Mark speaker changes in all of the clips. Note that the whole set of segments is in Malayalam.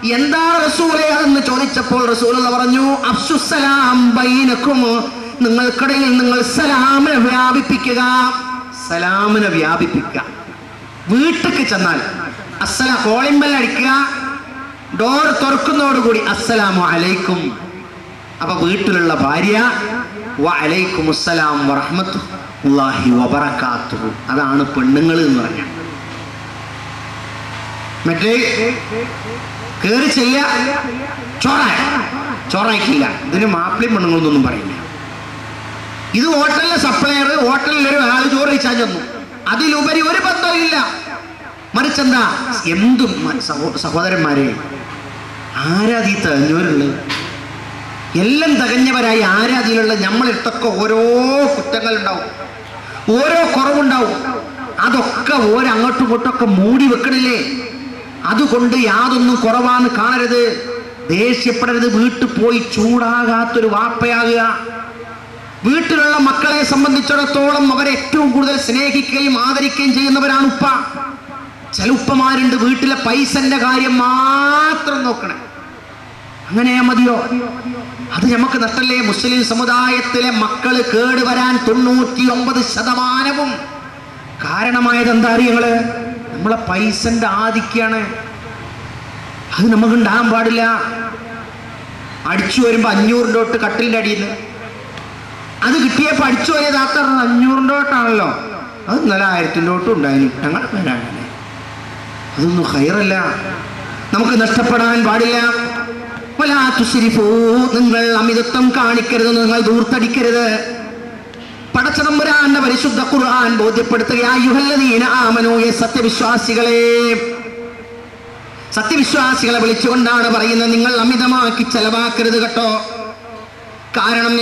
Speaker 1: എന്താ റസൂലേ അതെന്ന് ചോദിച്ചപ്പോൾ റസൂലുള്ള പറഞ്ഞു, അഫ്സുസ്സലാം ബൈനക്കും, നിങ്ങൾക്കിടയിൽ നിങ്ങൾ സലാമിനെ വ്യാപിപ്പിക്കുക. സലാമിനെ വ്യാപിപ്പിക്കുക. വീട്ടിലേക്ക് ചെന്നാൽ കോളിംഗ് ബെൽ അടിക്കുക, ഡോർ തുറക്കുന്നതോടുകൂടി അസ്സലാമു അലൈക്കും. അപ്പൊ വീട്ടിലുള്ള ഭാര്യ വഅലൈക്കുമുസ്സലാം വറഹ്മത്തുള്ളാഹി വബറകാതുഹു. അതാണ് പെണ്ണുങ്ങൾ എന്ന് പറഞ്ഞാൽ. മറ്റേ കേറി ചെല്ല ചോറായിക്കില്ല. ഇതിന് മാപ്പിളയും പെണ്ണുങ്ങളൊന്നും പറയില്ല. ഇത് ഹോട്ടലിലെ സപ്ലയർ, ഹോട്ടലിൽ ഒരു ആള് ചോറ് കഴിച്ചാൽ ചെന്നു, അതിലുപരി ഒരു ബന്ധമില്ല. മറിച്ചെന്താ, എന്തും സഹോദരന്മാരെ, ആരാധി തികഞ്ഞവരുള്ളത്, എല്ലാം തികഞ്ഞവരായി ആരാധിയിലുള്ള നമ്മളിട്ടൊക്കെ ഓരോ കുറ്റങ്ങളുണ്ടാവും, ഓരോ കുറവുണ്ടാവും. അതൊക്കെ ഓരോ അങ്ങോട്ടും ഇങ്ങോട്ടൊക്കെ മൂടി വെക്കണില്ലേ? അതുകൊണ്ട് യാതൊന്നും കുറവാന്ന് കാണരുത്, ദേഷ്യപ്പെടരുത്. വീട്ടിൽ പോയി ചൂടാകാത്തൊരു വാപ്പയാകുക. വീട്ടിലുള്ള മക്കളെ സംബന്ധിച്ചിടത്തോളം അവരെ ഏറ്റവും കൂടുതൽ സ്നേഹിക്കുകയും ആദരിക്കുകയും ചെയ്യുന്നവരാണ് ഉപ്പ. ചില ഉപ്പമാരുണ്ട് വീട്ടിലെ പൈസന്റെ കാര്യം മാത്രം നോക്കണേ. അങ്ങനെ മതിയോ? അത് നമുക്ക് നഷ്ടല്ലേ? മുസ്ലിം സമുദായത്തിലെ മക്കള് കേടുവരാൻ 99% കാരണമായത് എന്താ അറിയങ്ങള്? നമ്മളെ പൈസന്റെ ആധിക്യാണ്. അത് നമുക്ക് ഉണ്ടാകാൻ പാടില്ല. അടിച്ചു വരുമ്പോ 500 നോട്ട് കട്ടിലിന്റെ അടിയിൽ, അത് കിട്ടിയപ്പോ അടിച്ചു പോയത് ആ 500 നോട്ടാണല്ലോ, അത് ഇന്നലെ 1000 നോട്ടും ഉണ്ടായിരുന്നു. ഞങ്ങൾ പേരാണ്. അതൊന്നും ഖൈറല്ല, നമുക്ക് നഷ്ടപ്പെടാൻ പാടില്ല. നിങ്ങൾ അമിതത്വം കാണിക്കരുത്, നിങ്ങൾ ദൂർത്തടിക്കരുത്. പടച്ചതമ്പുരാന്റെ പരിശുദ്ധ ഖുർആൻ ബോധ്യപ്പെടുത്തുക, സത്യവിശ്വാസികളെ വിളിച്ചുകൊണ്ടാണ് പറയുന്നത്, നിങ്ങൾ അമിതമാക്കി ചെലവാക്കരുത് കേട്ടോ. കാരണം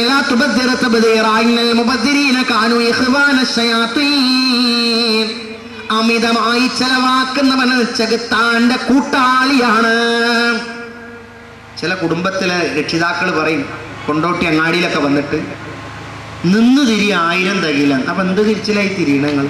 Speaker 1: അമിതമായി ചെലവാക്കുന്നവന് ചെകുത്താന്റെ കൂട്ടാളിയാണ്. ചില കുടുംബത്തിലെ രക്ഷിതാക്കൾ പറയും, കൊണ്ടോട്ടി അങ്ങാടിയിലൊക്കെ വന്നിട്ട് നിന്ന് തിരി 1000 തികയില്ല. അപ്പൊ എന്ത് തിരിച്ചിലായി തിരിയണങ്ങൾ?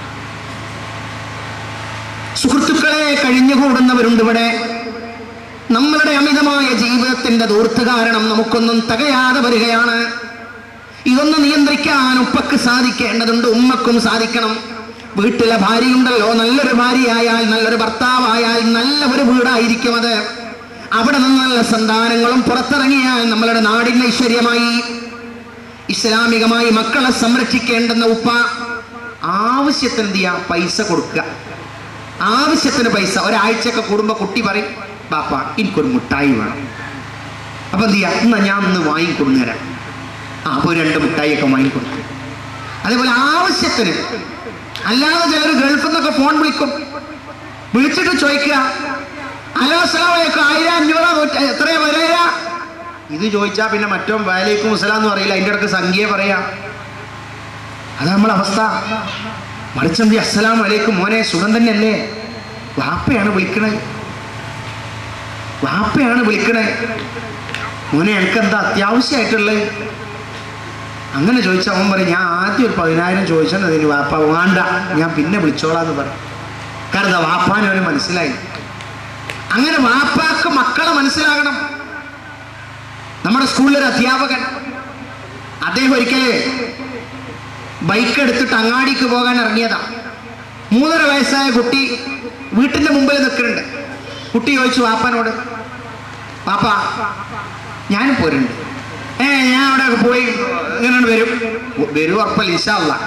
Speaker 1: സുഹൃത്തുക്കളെ, കഴിഞ്ഞുകൂടുന്നവരുണ്ട് ഇവിടെ. നമ്മളുടെ അമിതമായ ജീവിതത്തിന്റെ ദൂർത്ത് കാരണം നമുക്കൊന്നും തികയാതെ വരികയാണ്. ഇതൊന്ന് നിയന്ത്രിക്കാൻ ഉപ്പക്ക് സാധിക്കേണ്ടതുണ്ട്, ഉമ്മക്കും സാധിക്കണം. വീട്ടിലെ ഭാര്യയുണ്ടല്ലോ, നല്ലൊരു ഭാര്യയായാൽ, നല്ലൊരു ഭർത്താവായാൽ നല്ല ഒരു വീടായിരിക്കും അത്. അവിടെ നിന്ന് നല്ല സന്താനങ്ങളും പുറത്തിറങ്ങിയാൽ നമ്മളുടെ നാടിന് ഐശ്വര്യമായി. ഇസ്ലാമികമായി മക്കളെ സംരക്ഷിക്കേണ്ടുന്ന ഉപ്പ ആവശ്യത്തിന് എന്ത് ചെയ്യാ? പൈസ കൊടുക്കുക. ആവശ്യത്തിന് പൈസ. ഒരാഴ്ചയൊക്കെ കൂടുമ്പോ കുട്ടി പറയും, ബാപ്പ എനിക്കൊരു മുട്ടായി വേണം. അപ്പൊ എന്ത് ചെയ്യാ? എന്നാ ഞാൻ ഒന്ന് വാങ്ങിക്കൊണ്ടു തരാം. അപ്പൊ 2 മുട്ടായിയൊക്കെ വാങ്ങിക്കൊടുക്കും. അതേപോലെ ആവശ്യത്തിന്. അല്ലാതെ ചിലർ ഗൾഫിൽ നിന്നൊക്കെ ഫോൺ വിളിക്കും, വിളിച്ചിട്ട് ചോദിക്കുക, ഹലോ അസ്സലാമു അലൈക്കും, 1000 500 എത്രയാ വരാ? ഇത് ചോദിച്ചാ പിന്നെ മറ്റോ വഅലൈക്കും അസ്സലാം എന്ന് പറയില്ല, അതിൻ്റെ ഇടയ്ക്ക് സംഖ്യ പറയാ. അതാണ് നമ്മളെ അവസ്ഥ. മറിച്ചെന്തി അസ്സലാമു അലൈക്കും മോനെ, സുഖം തന്നെയല്ലേ? വാപ്പയാണ് വിളിക്കണേ, വാപ്പയാണ് വിളിക്കണേ. മോനെ എനിക്കെന്താ അത്യാവശ്യമായിട്ടുള്ളത്? അങ്ങനെ ചോദിച്ചാൽ അവൻ പറയും, ഞാൻ ആദ്യം ഒരു 10,000 ചോദിച്ചാൽ അതിന് വാപ്പ വേണ്ട, ഞാൻ പിന്നെ വിളിച്ചോളാന്ന് പറയും. കാരണം വാപ്പാനെ അവന് മനസ്സിലായി. അങ്ങനെ വാപ്പാക്ക് മക്കളെ മനസ്സിലാകണം. നമ്മുടെ സ്കൂളിലൊരു അധ്യാപകൻ, അദ്ദേഹം ഒരിക്കല് ബൈക്ക് എടുത്തിട്ട് അങ്ങാടിക്ക് പോകാൻ ഇറങ്ങിയതാ. 3.5 വയസ്സായ കുട്ടി വീട്ടിന്റെ മുമ്പിൽ നിൽക്കുന്നുണ്ട്. കുട്ടി ചോദിച്ചു വാപ്പാനോട്, പാപ്പ ഞാനും പോരുന്നുണ്ട്. ഞാൻ അവിടെ പോയി ഇങ്ങനെ വരും ഉറപ്പല്ല, ഇൻഷാ അല്ലാഹ്.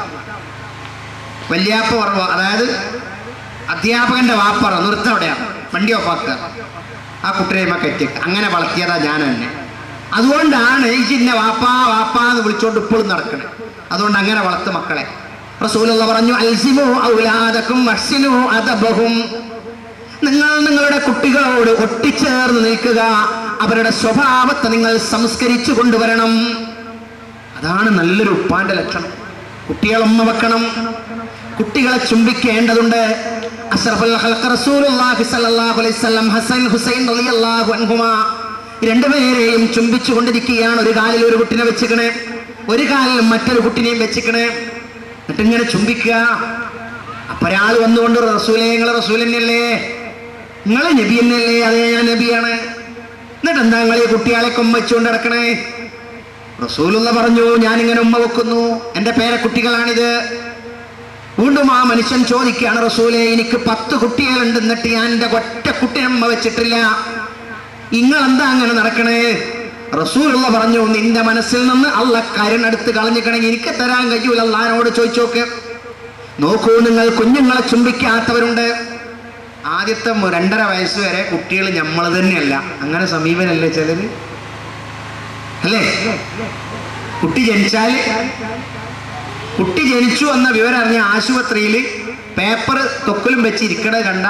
Speaker 1: വല്യാപ്പ പറഞ്ഞു, അതായത് അധ്യാപകന്റെ വാപ്പറ നിർത്തം അവിടെയാണ്, വണ്ടി ഓഫാക്കുക. ആ കുട്ടിയെ കെറ്റിക്ക് അങ്ങനെ വളർത്തിയതാ ഞാൻ തന്നെ. അതുകൊണ്ടാണ് ഇന്നെ വാപ്പാ വാപ്പാ എന്ന് വിളിച്ചോണ്ട് ഇപ്പോഴും നടക്കണേ. അതുകൊണ്ട് അങ്ങനെ വളർത്ത് മക്കളെ. റസൂലുള്ള പറഞ്ഞു, അൽസിമു ഔലാദകും വഹ്സിനു അദബഹും. നിങ്ങൾ നിങ്ങളുടെ കുട്ടികളോട് ഒട്ടിച്ചേർന്ന് നിൽക്കുക, അവരുടെ സ്വഭാവത്തെ നിങ്ങൾ സംസ്കരിച്ചു കൊണ്ടുവരണം. അതാണ് നല്ലൊരു ഉപ്പാന്റെ ലക്ഷണം. കുട്ടികളൊമ്മ വെക്കണം, കുട്ടികളെ ചുംബിക്കേണ്ടതുണ്ട്. അഷ്റഫുൽ ഖൽഖ് റസൂലുള്ളാഹി സ്വല്ലല്ലാഹു അലൈഹി വസല്ലം ഹസൻ ഹുസൈൻ റളിയല്ലാഹു അൻഹുമാ രണ്ടുപേരെയും ചുംബിച്ചു കൊണ്ടിരിക്കുകയാണ്. ഒരു കാലിൽ ഒരു കുട്ടിനെ വെച്ചിക്കണേ, ഒരു കാലിൽ മറ്റൊരു കുട്ടിനെയും വെച്ചിക്കണേ. എന്നിട്ട് ഇങ്ങനെ ചുംബിക്കുക. അപ്പൊ ഒരാൾ വന്നുകൊണ്ട്, റസൂലേ നിങ്ങൾ റസൂൽ തന്നെയല്ലേ? നിങ്ങൾ നബി എന്നല്ലേ? അതെ, ഞാൻ നബിയാണ്. എന്നിട്ട് എന്താ നിങ്ങൾ ഈ കുട്ടികളെ ഉമ്മ വെച്ചുകൊണ്ട് നടക്കണേ? റസൂലുള്ള പറഞ്ഞു, ഞാനിങ്ങനെ ഉമ്മ വെക്കുന്നു, എൻ്റെ പേരക്കുട്ടികളാണിത്. വീണ്ടും ആ മനുഷ്യൻ ചോദിക്കുകയാണ്, റസൂലേ, എനിക്ക് 10 കുട്ടികളുണ്ട്, എന്നിട്ട് ഞാൻ എൻ്റെ ഒറ്റ കുട്ടിയെ ഉമ്മ വെച്ചിട്ടില്ല, നിങ്ങളെന്താ അങ്ങനെ നടക്കണേ? റസൂലുള്ള പറഞ്ഞു, നിന്റെ മനസ്സിൽ നിന്ന് അള്ള കരുണെടുത്ത് കളഞ്ഞിക്കണമെങ്കിൽ എനിക്ക് തരാൻ കഴിയൂല, അള്ളാഹിനോട് ചോദിച്ചോക്ക്. നോക്കൂ, നിങ്ങൾ കുഞ്ഞുങ്ങളെ ചുംബിക്കാത്തവരുണ്ട്. ആദ്യത്തെ 2.5 വയസ്സ് വരെ കുട്ടികൾ നമ്മൾ തന്നെയല്ല. അങ്ങനെ സമീപനല്ലേ ചിലര്, അല്ലേ? കുട്ടി ജനിച്ചു എന്ന വിവരം അറിഞ്ഞ ആശുപത്രിയിൽ പേപ്പർ തൊക്കലും വെച്ച് ഇരിക്കണത് കണ്ട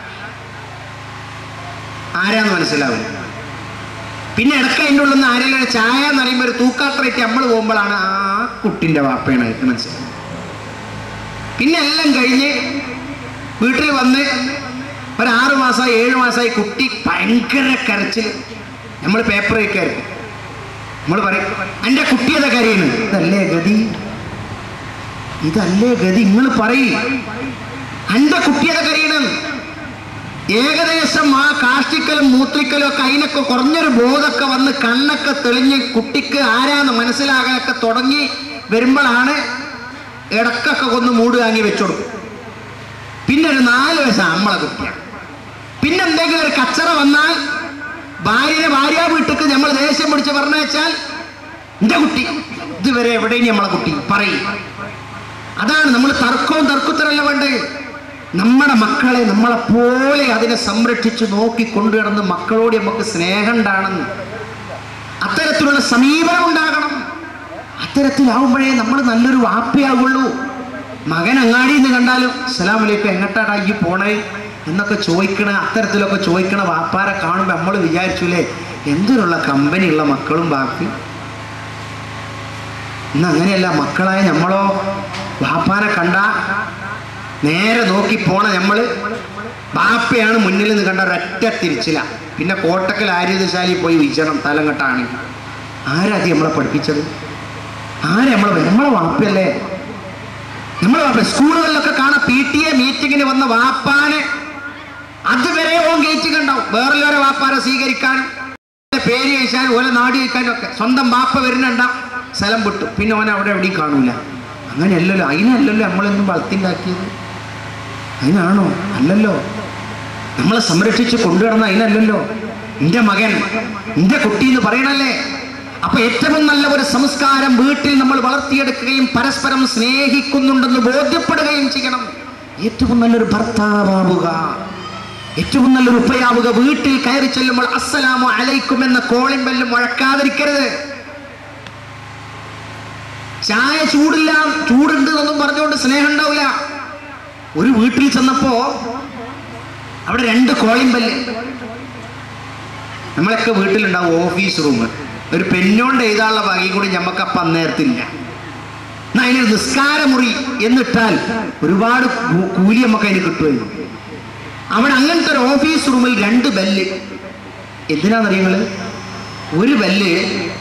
Speaker 1: ആരാന്ന് മനസ്സിലാവും. പിന്നെ ഇടയ്ക്ക് അതിൻ്റെ ഉള്ളിൽ നിന്ന് ആരെങ്കിലും ചായ എന്ന് പറയുമ്പോൾ ഒരു തൂക്കാത്രയ്ക്ക് നമ്മൾ പോകുമ്പോഴാണ് ആ കുട്ടിൻ്റെ വാപ്പയാണ് ആയിട്ട് മനസ്സിലാവും. പിന്നെ എല്ലാം കഴിഞ്ഞ് വീട്ടിൽ വന്ന് ഒരു 6 മാസമായി 7 മാസമായി കുട്ടി ഭയങ്കര കരച്ചിൽ. നമ്മൾ പേപ്പർ വയ്ക്കായിരുന്നു. നമ്മൾ പറയും, എൻ്റെ കുട്ടിയത കരയുന്നു. ഇതല്ലേ ഗതി, ഇതല്ലേ ഗതി. നിങ്ങൾ പറയും, എൻ്റെ കുട്ടിയത കരയണം. ഏകദേശം ആ കാഷ്ടിക്കലും മൂത്രിക്കലും ഒക്കെ അതിനൊക്കെ കുറഞ്ഞൊരു ബോധമൊക്കെ വന്ന് കണ്ണൊക്കെ തെളിഞ്ഞ് കുട്ടിക്ക് ആരാന്ന് മനസ്സിലാകാനൊക്കെ തുടങ്ങി വരുമ്പോഴാണ് ഇടക്കൊക്കെ ഒന്ന് മൂട് വാങ്ങി വെച്ചുകൊടുക്കും. പിന്നെ ഒരു 4 വയസ്സ് നമ്മളെ കുട്ടിയാണ്. പിന്നെ എന്തെങ്കിലും ഒരു കച്ചറ വന്നാൽ ഭാര്യ വീട്ടിക്ക് നമ്മൾ ദേഷ്യം പിടിച്ച് പറഞ്ഞാൽ എൻ്റെ കുട്ടി, ഇതുവരെ എവിടെയും നമ്മളെ കുട്ടി പറയും. അതാണ് നമ്മൾ തർക്കുത്തരല്ല വേണ്ടേ. നമ്മുടെ മക്കളെ നമ്മളെപ്പോലെ അതിനെ സംരക്ഷിച്ച് നോക്കി കൊണ്ടുകിടന്ന് മക്കളോട് നമുക്ക് സ്നേഹം ഉണ്ടാണെന്ന്, അത്തരത്തിലുള്ള സമീപനം ഉണ്ടാകണം. അത്തരത്തിലാവുമ്പോഴേ നമ്മൾ നല്ലൊരു വാപ്പയാകുള്ളൂ. മകൻ അങ്ങാടിയിൽ നിന്ന് കണ്ടാലും അസ്സലാമു അലൈക്കും, എങ്ങോട്ടാടാ ഈ പോണേ എന്നൊക്കെ ചോദിക്കണ, അത്തരത്തിലൊക്കെ ചോദിക്കണ വാപ്പാരെ കാണുമ്പോൾ നമ്മൾ വിചാരിച്ചൂലേ എന്തിനുള്ള കമ്പനിയുള്ള മക്കളും ബാക്കി. ഇന്ന് അങ്ങനെയല്ല. മക്കളായ നമ്മളോ വാപ്പാനെ കണ്ട നേരെ നോക്കി പോണ നമ്മള് ബാപ്പയാണ് മുന്നിൽ നിന്ന് കണ്ട ഒരൊറ്റ തിരിച്ചില്ല. പിന്നെ കോട്ടക്കൽ ആര്യശാലയിൽ പോയി വിജണം തലങ്ങട്ടാണെങ്കിൽ ആരാതി നമ്മളെ പഠിപ്പിച്ചത്? നമ്മളെ വാപ്പയല്ലേ? നമ്മളെ വാപ്പ. സ്കൂളുകളിലൊക്കെ കാണാം PTA മീറ്റിങ്ങിന് വന്ന വാപ്പാനെ അതുവരെ ഓൻ ഗേറ്റ് കണ്ടാവും. വേറെല്ലാരെ വാപ്പാരെ സ്വീകരിക്കാനും പേര് കഴിച്ചാലും ഓലെ നാട് കഴിക്കാനും ഒക്കെ സ്വന്തം വാപ്പ വരുന്നുണ്ടാവും. സ്ഥലം വിട്ടു, പിന്നെ ഓൻ അവിടെ എവിടെയും കാണൂല. അങ്ങനെയല്ലല്ലോ. അതിനല്ലല്ലോ നമ്മളെന്നും വളർത്തിണ്ടാക്കിയത്. അതിനാണോ? അല്ലല്ലോ. നമ്മളെ സംരക്ഷിച്ച് കൊണ്ടുവരുന്ന അതിനല്ലല്ലോ. എൻ്റെ മകൻ, എൻ്റെ കുട്ടി എന്ന് പറയണല്ലേ. അപ്പൊ ഏറ്റവും നല്ല ഒരു സംസ്കാരം വീട്ടിൽ നമ്മൾ വളർത്തിയെടുക്കുകയും പരസ്പരം സ്നേഹിക്കുന്നുണ്ടെന്ന് ബോധ്യപ്പെടുകയും ചെയ്യണം. ഏറ്റവും നല്ലൊരു ഭർത്താവുക, ഏറ്റവും നല്ലൊരു ഉപ്പയാവുക. വീട്ടിൽ കയറി ചെല്ലുമ്പോൾ അസ്സലാമു അലൈക്കും എന്ന കോളിംഗ് ബെല്ലും മുഴക്കാതിരിക്കരുത്. ചായ ചൂടില്ല, ചൂടുണ്ട് എന്നൊന്നും പറഞ്ഞുകൊണ്ട് സ്നേഹം ഉണ്ടാവില്ല. ഒരു വീട്ടിൽ ചെന്നപ്പോ അവിടെ 2 കോളിംഗ് ബെല്ല്. നമ്മളൊക്കെ വീട്ടിലുണ്ടാവും ഓഫീസ് റൂം. ഒരു പെന്നോണ്ട് എഴുതാനുള്ള ഭാഗ്യം കൂടി ഞമ്മക്ക് അപ്പം അന്നേരത്തില്ല. എന്നാൽ അതിന് നിസ്കാരമുറി എന്നിട്ടാൽ ഒരുപാട് കൂലി നമുക്ക് അതിന് കിട്ടുമായിരുന്നു. അവിടെ അങ്ങനത്തെ ഒരു ഓഫീസ് റൂമിൽ 2 ബെല്ല്. എന്തിനാണെന്നറിയങ്ങള്? ഒരു ബെല്ല്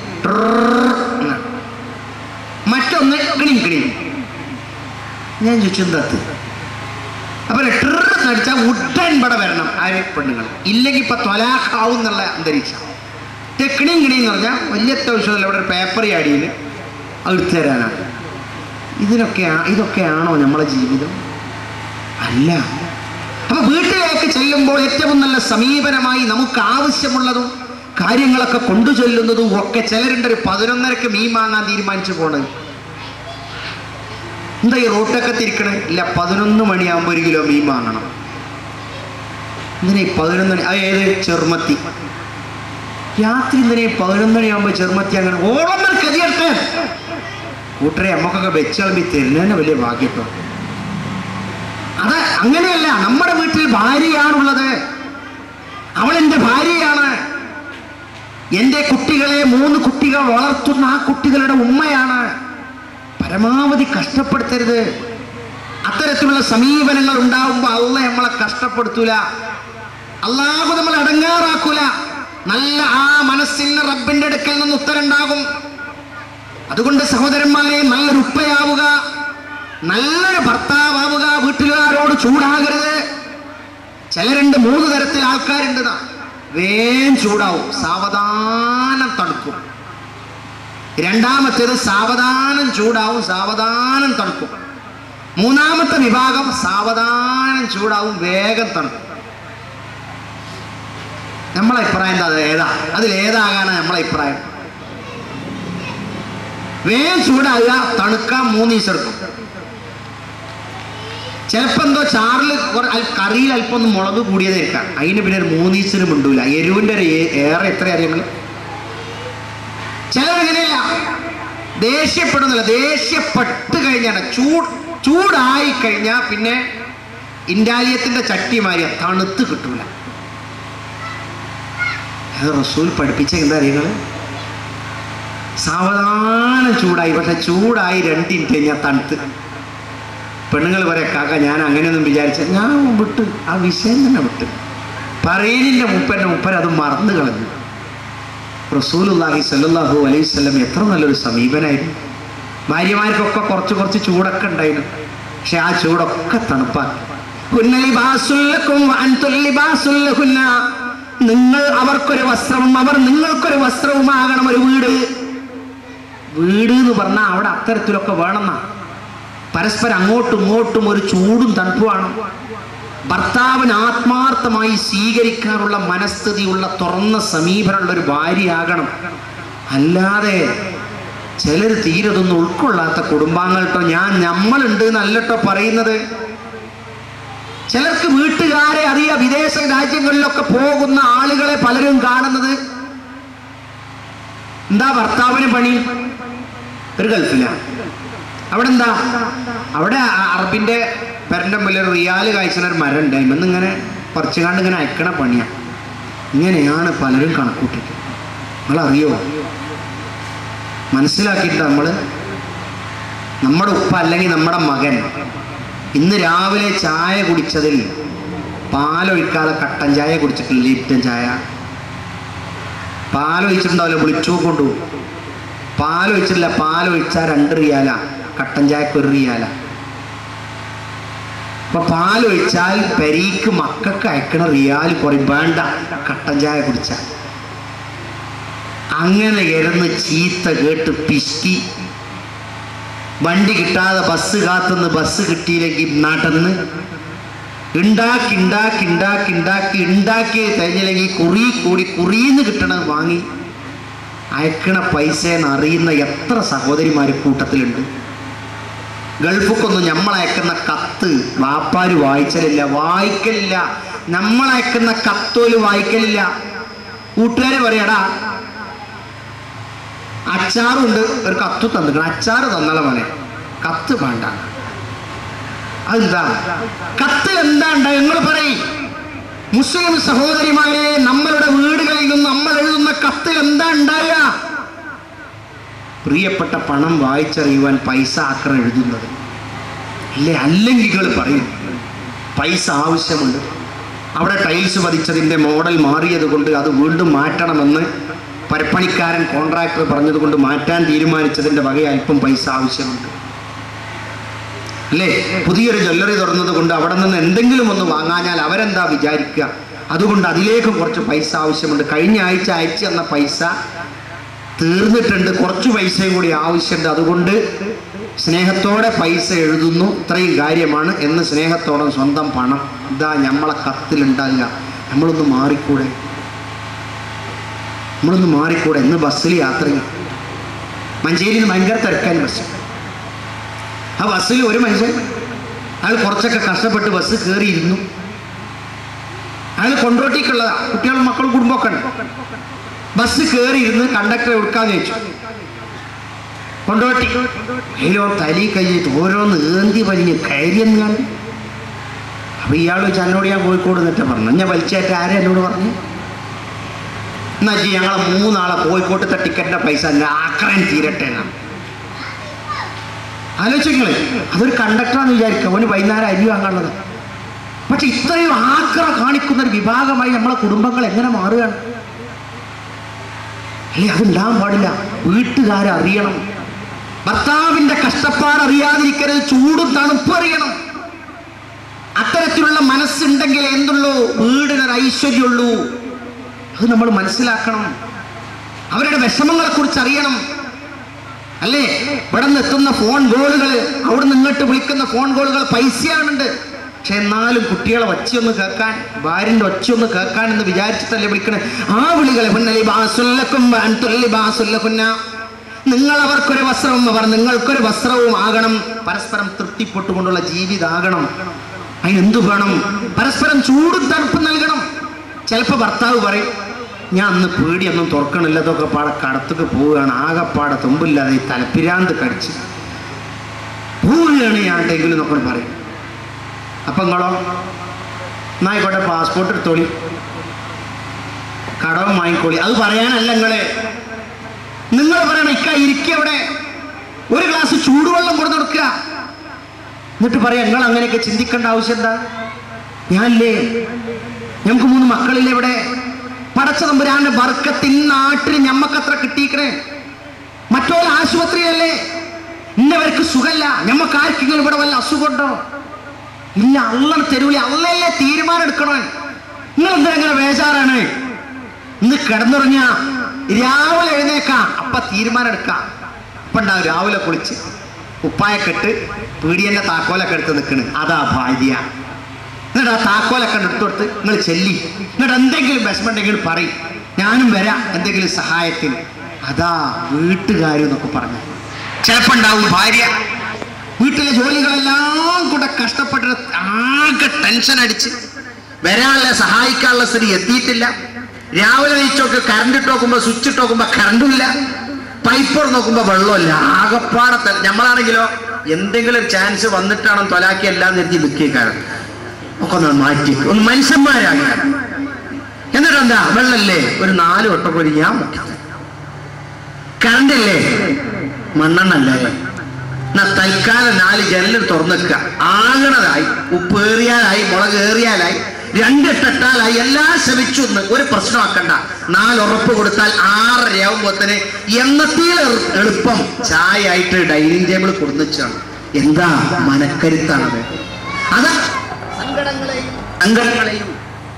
Speaker 1: മറ്റൊന്ന് കിണിയും കിണിയും. ഞാൻ ചോദിച്ചു എന്താ? അപ്പൊ അടിച്ചാൽ ഉടൻ ഇവിടെ വരണം ആര് പെണ്ണുങ്ങൾ, ഇല്ലെങ്കിൽ ഇപ്പൊ ത്വലാഖാവും എന്നുള്ള അന്തരീക്ഷം. കിണിയും കിണിയും എന്ന് പറഞ്ഞാൽ വലിയ അത്യാവശ്യമല്ല. ഇവിടെ ഒരു പേപ്പർ അടിയിൽ എടുത്തു തരാനാണ്. ഇതൊക്കെയാണോ നമ്മളെ ജീവിതം? അല്ല. അപ്പൊ വീട്ടിലേക്ക് ചെല്ലുമ്പോൾ ഏറ്റവും നല്ല സമീപനമായി നമുക്ക് ആവശ്യമുള്ളതും കാര്യങ്ങളൊക്കെ കൊണ്ടു ചെല്ലുന്നതും ഒക്കെ. ചിലരുണ്ട് ഒരു 11:30 മീൻ വാങ്ങാൻ തീരുമാനിച്ചു പോണത്. എന്താ ഈ റോട്ടൊക്കെ തിരിക്കണേ? ഇല്ല, 11 മണിയാകുമ്പോൾ 1 കിലോ മീൻ വാങ്ങണം. എന്തിനാ 11 മണി? അത് ഏത്? ചെറുമത്തി. രാത്രി എന്തിനാ 11 മണിയാകുമ്പോൾ ചെറുമത്തി? അങ്ങനെ ഓളം കതിയട്ടെ കൂട്ടരെ നമുക്കൊക്കെ വെച്ചളമ്പി തരുന്നതിന് വലിയ ഭാഗ്യത്തോ. അത് അങ്ങനെയല്ല. നമ്മുടെ വീട്ടിൽ ഭാര്യയാണുള്ളത്. അവളെൻ്റെ ഭാര്യയാണ്. എൻ്റെ കുട്ടികളെ 3 കുട്ടികൾ വളർത്തുന്ന ആ കുട്ടികളുടെ ഉമ്മയാണ്. പരമാവധി കഷ്ടപ്പെടുത്തരുത്. അത്തരത്തിലുള്ള സമീപനങ്ങൾ ഉണ്ടാവുമ്പോൾ അള്ളാഹ് നമ്മളെ കഷ്ടപ്പെടുത്തൂല. അള്ളാഹു നമ്മളെ അടങ്ങാറാക്കൂല. നല്ല ആ മനസ്സിന് റബ്ബിന്റെ അടുക്കൽ നിന്ന് ഉത്തരണ്ടാകും. അതുകൊണ്ട് സഹോദരന്മാരെ, നല്ലൊരു ഉപ്പയാവുക, നല്ലൊരു ഭർത്താവുക. വീട്ടുകാരോട് ചൂടാകരുത്. ചിലരുണ്ട് 3 തരത്തിൽ ആൾക്കാരുണ്ട്. വേഗം ചൂടാവും, സാവധാനം തണുക്കും. രണ്ടാമത്തേത് സാവധാനം ചൂടാവും, സാവധാനം തണുക്കും. മൂന്നാമത്തെ വിഭാഗം സാവധാനം ചൂടാവും, വേഗം തണുക്കും. നമ്മളെ അഭിപ്രായം എന്താ? അതിലേതാകാനാണ് നമ്മളെ അഭിപ്രായം? വേഗം ചൂടാകുക, തണുക്കാൻ 3 ദിവസം എടുക്കും. ചിലപ്പോ എന്തോ ചാറിൽ കറിയിൽ അല്പം ഒന്ന് മുളക് കൂടിയതായിരിക്കാം, അതിന് പിന്നെ ഒരു 3 ദിവസത്തിന് മിണ്ടൂല. എരിവിന്റെ ഏറെ എത്ര അറിയങ്ങൾ. ചിലരെങ്ങനെയല്ല, ദേഷ്യപ്പെടുന്നില്ല. ദേഷ്യപ്പെട്ട് കഴിഞ്ഞാൽ ചൂടായി കഴിഞ്ഞാൽ പിന്നെ ഇൻഡാലിയത്തിന്റെ ചട്ടി മാറിയ തണുത്ത് കിട്ടൂല. അത് റസൂൽ പഠിപ്പിച്ച എന്താ അറിയങ്ങള്? സാവധാനം ചൂടായി, പക്ഷെ ചൂടായി 2 മിനിറ്റ് കഴിഞ്ഞാൽ തണുത്ത്. പെണ്ണുങ്ങൾ പറയാം, കാക്ക ഞാൻ അങ്ങനെയൊന്നും വിചാരിച്ച, ഞാൻ വിട്ട് ആ വിഷയം തന്നെ വിട്ട്. പറയലിൻ്റെ മുപ്പര് അത് മറന്നു കളഞ്ഞു. റസൂലുള്ളാഹി സ്വല്ലല്ലാഹു അലൈഹി വസല്ലം എത്ര നല്ലൊരു സമീപനായിരുന്നു. ഭാര്യമാർക്കൊക്കെ കുറച്ച് ചൂടൊക്കെ ഉണ്ടായിരുന്നു, പക്ഷെ ആ ചൂടൊക്കെ തണുപ്പാക്കി. നിങ്ങൾ അവർക്കൊരു വസ്ത്രവും അവർ നിങ്ങൾക്കൊരു വസ്ത്രവുമാകണം. ഒരു വീട് എന്ന് പറഞ്ഞാൽ അവിടെ അത്തരത്തിലൊക്കെ വേണമെന്നാ. പരസ്പരം അങ്ങോട്ടും ഇങ്ങോട്ടും ഒരു ചൂടും തണുപ്പുമാണ്. ഭർത്താവിന് ആത്മാർത്ഥമായി സ്വീകരിക്കാനുള്ള മനസ്ഥിതിയുള്ള തുറന്ന സമീപനമുള്ള ഒരു ഭാര്യയാകണം. അല്ലാതെ ചിലർ തീരതൊന്നും ഉൾക്കൊള്ളാത്ത കുടുംബാംഗൾട്ടോ നമ്മളുണ്ട് എന്നല്ലട്ടോ പറയുന്നത്. ചിലർക്ക് വീട്ടുകാരെ അറിയാം. വിദേശ രാജ്യങ്ങളിലൊക്കെ പോകുന്ന ആളുകളെ പലരും കാണുന്നത് എന്താ? ഭർത്താവിന് പണി ഒരു ഗൾഫിലാണ്. അവിടെ എന്താ? അവിടെ അറബിന്റെ പെരൻ്റെ മുമ്പിൽ റിയാല് കായ്ച്ചണ ഒരു മരം ഉണ്ട്, അതിൽ ഇങ്ങനെ പറിച്ചുകാണ്ട് ഇങ്ങനെ അയക്കണ പണിയാണ്. ഇങ്ങനെയാണ് പലരും കണക്കൂട്ടിട്ട്. നമ്മളറിയോ? മനസ്സിലാക്കിയിട്ട് നമ്മുടെ ഉപ്പ അല്ലെങ്കിൽ നമ്മുടെ മകൻ ഇന്ന് രാവിലെ ചായ കുടിച്ചതിൽ പാലൊഴിക്കാതെ കട്ടൻ ചായ കുടിച്ചിട്ടില്ല. ലിപ്റ്റൻ ചായ പാലൊഴിച്ചിട്ടുണ്ടാവില്ല, വിളിച്ചു കൊണ്ടുപോകും. പാലൊഴിച്ചിട്ടില്ല, പാലൊഴിച്ചാൽ 2 റിയാല, കട്ടൻ ചായക്ക് 1 റിയാല. അപ്പൊ പാലൊഴിച്ചാൽ പെരീക്ക് മക്കൾക്ക് അയക്കണ റിയാൽ കുറയും. വേണ്ട, കട്ടൻ ചായ കുടിച്ച. അങ്ങനെ ഇരുന്ന് ചീത്ത കേട്ട് പിശുക്കി വണ്ടി കിട്ടാതെ ബസ് കാത്തുനിന്ന് ബസ് കിട്ടിയില്ലെങ്കിൽ നാട്ടിന്ന് ഉണ്ടാക്കി കഴിഞ്ഞില്ലെങ്കിൽ കുറിന്ന് കിട്ടണത് വാങ്ങി അയക്കണ പൈസയെന്ന് അറിയുന്ന എത്ര സഹോദരിമാർ കൂട്ടത്തിലുണ്ട്. ഗൾഫിക്കൊന്നും നമ്മളയക്കുന്ന കത്ത് വാപ്പാര് വായിക്കലില്ല. നമ്മളയക്കുന്ന കത്തോല് വായിക്കലില്ല. കൂട്ടുകാര് പറയടാ, അച്ചാറുണ്ട്, ഒരു കത്ത് തന്നിക്കണം, അച്ചാറ് തന്നല മോനെ, കത്ത് വേണ്ട. അതെന്താ? കത്തിൽ എന്താ ഉണ്ടായി? നിങ്ങൾ പറയും. മുസ്ലിം സഹോദരിമാരെ, നമ്മളുടെ വീടുകളിൽ നിന്ന് നമ്മൾ എഴുതുന്ന കത്തിൽ എന്താ ഉണ്ടാവുക? പ്രിയപ്പെട്ട പണം വായിച്ചറിയുവാൻ പൈസ ആക്രം എഴുതുന്നത് അല്ലേ? അല്ലെങ്കിൽ പറയും പൈസ ആവശ്യമുണ്ട്, അവിടെ ടൈൽസ് പതിച്ചതിൻ്റെ മോഡൽ മാറിയത് കൊണ്ട് അത് വീണ്ടും മാറ്റണമെന്ന് പരപ്പണിക്കാരൻ കോൺട്രാക്ടർ പറഞ്ഞതുകൊണ്ട് മാറ്റാൻ തീരുമാനിച്ചതിൻ്റെ വക അല്പം പൈസ ആവശ്യമുണ്ട് അല്ലേ? പുതിയൊരു ജ്വല്ലറി തുറന്നത് കൊണ്ട് അവിടെ നിന്ന് എന്തെങ്കിലും ഒന്ന് വാങ്ങാഞ്ഞാൽ അവരെന്താ വിചാരിക്കുക? അതുകൊണ്ട് അതിലേക്കും കുറച്ച് പൈസ ആവശ്യമുണ്ട്. കഴിഞ്ഞ ആഴ്ച അയച്ചു തന്ന പൈസ തീർന്നിട്ടുണ്ട്, കുറച്ച് പൈസയും കൂടി ആവശ്യമുണ്ട്. അതുകൊണ്ട് സ്നേഹത്തോടെ പൈസ എഴുതുന്നു, ഇത്രയും കാര്യമാണ് എന്ന് സ്നേഹത്തോടെ സ്വന്തം പണം ഇതാ നമ്മളെ കത്തിലുണ്ടാകുക. നമ്മളൊന്ന് മാറിക്കൂടെ. ഇന്ന് ബസ്സിൽ യാത്ര ചെയ്യും. മഞ്ചേരിയിൽ നിന്ന് ഭയങ്കര തിരക്കാൻ ബസ്. ആ ബസ്സിൽ ഒരു മനുഷ്യൻ, അയാൾ കുറച്ചൊക്കെ കഷ്ടപ്പെട്ട് ബസ് കയറിയിരുന്നു. അയാൾ കൊണ്ടോട്ടിക്കുള്ളതാ, കുട്ടികളും മക്കളും കുടുംബമൊക്കെ ഉണ്ട്. ബസ് കയറിയിരുന്ന് കണ്ടക്ടറെ എടുക്കാന്ന് ചോദിച്ചു. കൊണ്ടോട്ടി അതിലോ തലി കഴിഞ്ഞിട്ട് ഓരോന്ന് ഏന്തി വലിഞ്ഞ് കയറിയെന്ന്. അപ്പൊ ഇയാൾ വെച്ച് എന്നോട് ഞാൻ കോഴിക്കോട് എന്നിട്ട് പറഞ്ഞു. ഞാൻ വലിച്ചേറ്റ ആരെ എന്നോട് പറഞ്ഞു? എന്നാ വെച്ചാൽ ഞങ്ങളെ 3 ആളെ കോഴിക്കോട്ടത്തെ ടിക്കറ്റിന്റെ പൈസ ആക്രാൻ തീരട്ടെ എന്നാണ്. ആലോചിങ്ങളെ, അതൊരു കണ്ടക്ടറാന്ന് വിചാരിക്കുക, അവന് വൈകുന്നേരം അരി വാങ്ങാനുള്ളത്. പക്ഷെ ഇത്രയും ആക്ര കാണിക്കുന്ന ഒരു വിഭാഗമായി നമ്മളെ കുടുംബങ്ങൾ എങ്ങനെ മാറുകയാണ് അല്ലേ? അതുണ്ടാകാൻ പാടില്ല. വീട്ടുകാരെ അറിയണം, ഭർത്താവിന്റെ കഷ്ടപ്പാട് അറിയാതിരിക്കരുത്, ചൂടും തണുപ്പും അറിയണം. അത്തരത്തിലുള്ള മനസ്സുണ്ടെങ്കിൽ എന്തുള്ളൂ? വീടിനൊരു ഐശ്വര്യമുള്ളൂ. അത് നമ്മൾ മനസ്സിലാക്കണം. അവരുടെ വിഷമങ്ങളെ കുറിച്ച് അറിയണം. അല്ലേ? ഇവിടെ നിന്ന് എത്തുന്ന ഫോൺ കോളുകൾ, അവിടെ നിന്ന് ഇങ്ങോട്ട് വിളിക്കുന്ന ഫോൺ കോളുകൾ പൈസയാണുണ്ട്. പക്ഷെ എന്നാലും കുട്ടികളെ ഒച്ചയൊന്ന് കേൾക്കാൻ, ഭാര്യൻ്റെ ഒച്ചയൊന്ന് കേൾക്കാൻ എന്ന് വിചാരിച്ചിട്ടല്ലേ വിളിക്കണേ. ആ വിളികളെ നിങ്ങൾ അവർക്കൊരു വസ്ത്രവും അവർ നിങ്ങൾക്കൊരു വസ്ത്രവും ആകണം. പരസ്പരം തൃപ്തിപ്പെട്ടുകൊണ്ടുള്ള ജീവിതമാകണം. അതിനെന്തു വേണം? പരസ്പരം ചൂടും തണുപ്പ് നൽകണം. ചിലപ്പോൾ ഭർത്താവ് പറയും, ഞാൻ അന്ന് പേടിയൊന്നും തുറക്കണില്ല, ഇതൊക്കെ പാടെ കടത്തൊക്കെ പോവുകയാണ്, ആകെപ്പാടെ തുമ്പില്ലാതെ ഈ തലപ്പിരാന്ത് കടിച്ച് പോവുകയാണ് ഞാൻ എന്തെങ്കിലും എന്നൊക്കെ പറയും. അപ്പം നിങ്ങളോ എന്നായിക്കോട്ടെ പാസ്പോർട്ട് എടുത്തോളി, കടവും വാങ്ങിക്കോളി. അത് പറയാനല്ല നിങ്ങൾ പറയണം, ഇക്ക ഇരിക്കവിടെ ഒരു ഗ്ലാസ് ചൂടുവെള്ളം കൊടുത്ത് കൊടുക്കുക. എന്നിട്ട് പറയാം, നിങ്ങൾ അങ്ങനെയൊക്കെ ചിന്തിക്കേണ്ട ആവശ്യം എന്താ? ഞാനില്ലേ, ഞങ്ങൾക്ക് 3 മക്കളില്ലേ ഇവിടെ. പടച്ച തമ്പുരാന്റെ ബർക്കത്ത് നാട്ടിൽ ഞമ്മക്കത്ര കിട്ടിയിക്കണേ. മറ്റോല ആശുപത്രിയല്ലേ, ഇന്നവർക്ക് സുഖമില്ല, ഞമ്മക്ക് ആർക്കെങ്കിലും ഇവിടെ വല്ല അസുഖമുണ്ടോ? ഇല്ല, അള്ളാണ് തരൂല. അള്ളയല്ലേ തീരുമാനം എടുക്കണോ? നിങ്ങൾ എന്താ ഇങ്ങനെ ബേജാറാണ്? ഇന്ന് കിടന്നുറങ്ങിയ രാവിലെ എഴുന്നേക്കാം, അപ്പൊ തീരുമാനം എടുക്കാം. അപ്പൊ ഉണ്ടാവും രാവിലെ കുളിച്ച് ഉപ്പായക്കെട്ട് പീടിയന്റെ താക്കോലൊക്കെ എടുത്ത് നിൽക്കണ്. അതാ ഭാര്യ. എന്നിട്ട് ആ താക്കോലൊക്കെ എടുത്തു കൊടുത്ത് നിങ്ങൾ ചെല്ലി, എന്നിട്ട് എന്തെങ്കിലും വിഷമുണ്ടെങ്കിൽ പറയും, ഞാനും വരാം എന്തെങ്കിലും സഹായത്തിന്. അതാ വീട്ടുകാരെന്നൊക്കെ പറഞ്ഞു. ചിലപ്പോ ഉണ്ടാവും ഭാര്യ വീട്ടിലെ ജോലികളെല്ലാം കൂടെ കഷ്ടപ്പെട്ട് ആകെ ടെൻഷൻ അടിച്ച് വരാനുള്ള സഹായിക്കാനുള്ള സ്ഥിതി എത്തിയിട്ടില്ല. രാവിലെ നീച്ചോക്ക് കറണ്ട് ഇട്ട് നോക്കുമ്പോ സ്വിച്ച് ഇട്ട് നോക്കുമ്പോ കറണ്ടും ഇല്ല, പൈപ്പ് നോക്കുമ്പോ വെള്ളമില്ല. ആകെപ്പാടത്തെ നമ്മളാണെങ്കിലോ എന്തെങ്കിലും ഒരു ചാൻസ് വന്നിട്ടാണോ തൊലാക്കി എല്ലാം നിർത്തി നിൽക്കിയേക്കാരൻ ഒക്കെ ഒന്ന് മാറ്റി ഒന്ന് മനുഷ്യന്മാരാണ്. എന്നിട്ട് എന്താ വെള്ളല്ലേ ഒരു 4 വട്ടം പോയി ഞാൻ കറണ്ടില്ലേ മണ്ണെണ്ണല്ലേ എന്നാ തൽക്കാലം 4 ജനലും തുറന്നിക്കുക. ആകണതായി, ഉപ്പേറിയാലായി, മുളക് ഏറിയാലായി, 2 ഇട്ടാലായി, എല്ലാം ശ്രമിച്ചു. ഒരു പ്രശ്നമാക്കണ്ട. 4 ഉറപ്പ് കൊടുത്താൽ 6:30 ആവുമ്പോത്തിന് എന്നത്തിൽ എളുപ്പം ചായ ആയിട്ട് ഡൈനിങ് ടേബിൾ കൊടുന്നിച്ചാണ്. എന്താ മനക്കരുത്താണത്. അത് സങ്കടങ്ങളെയും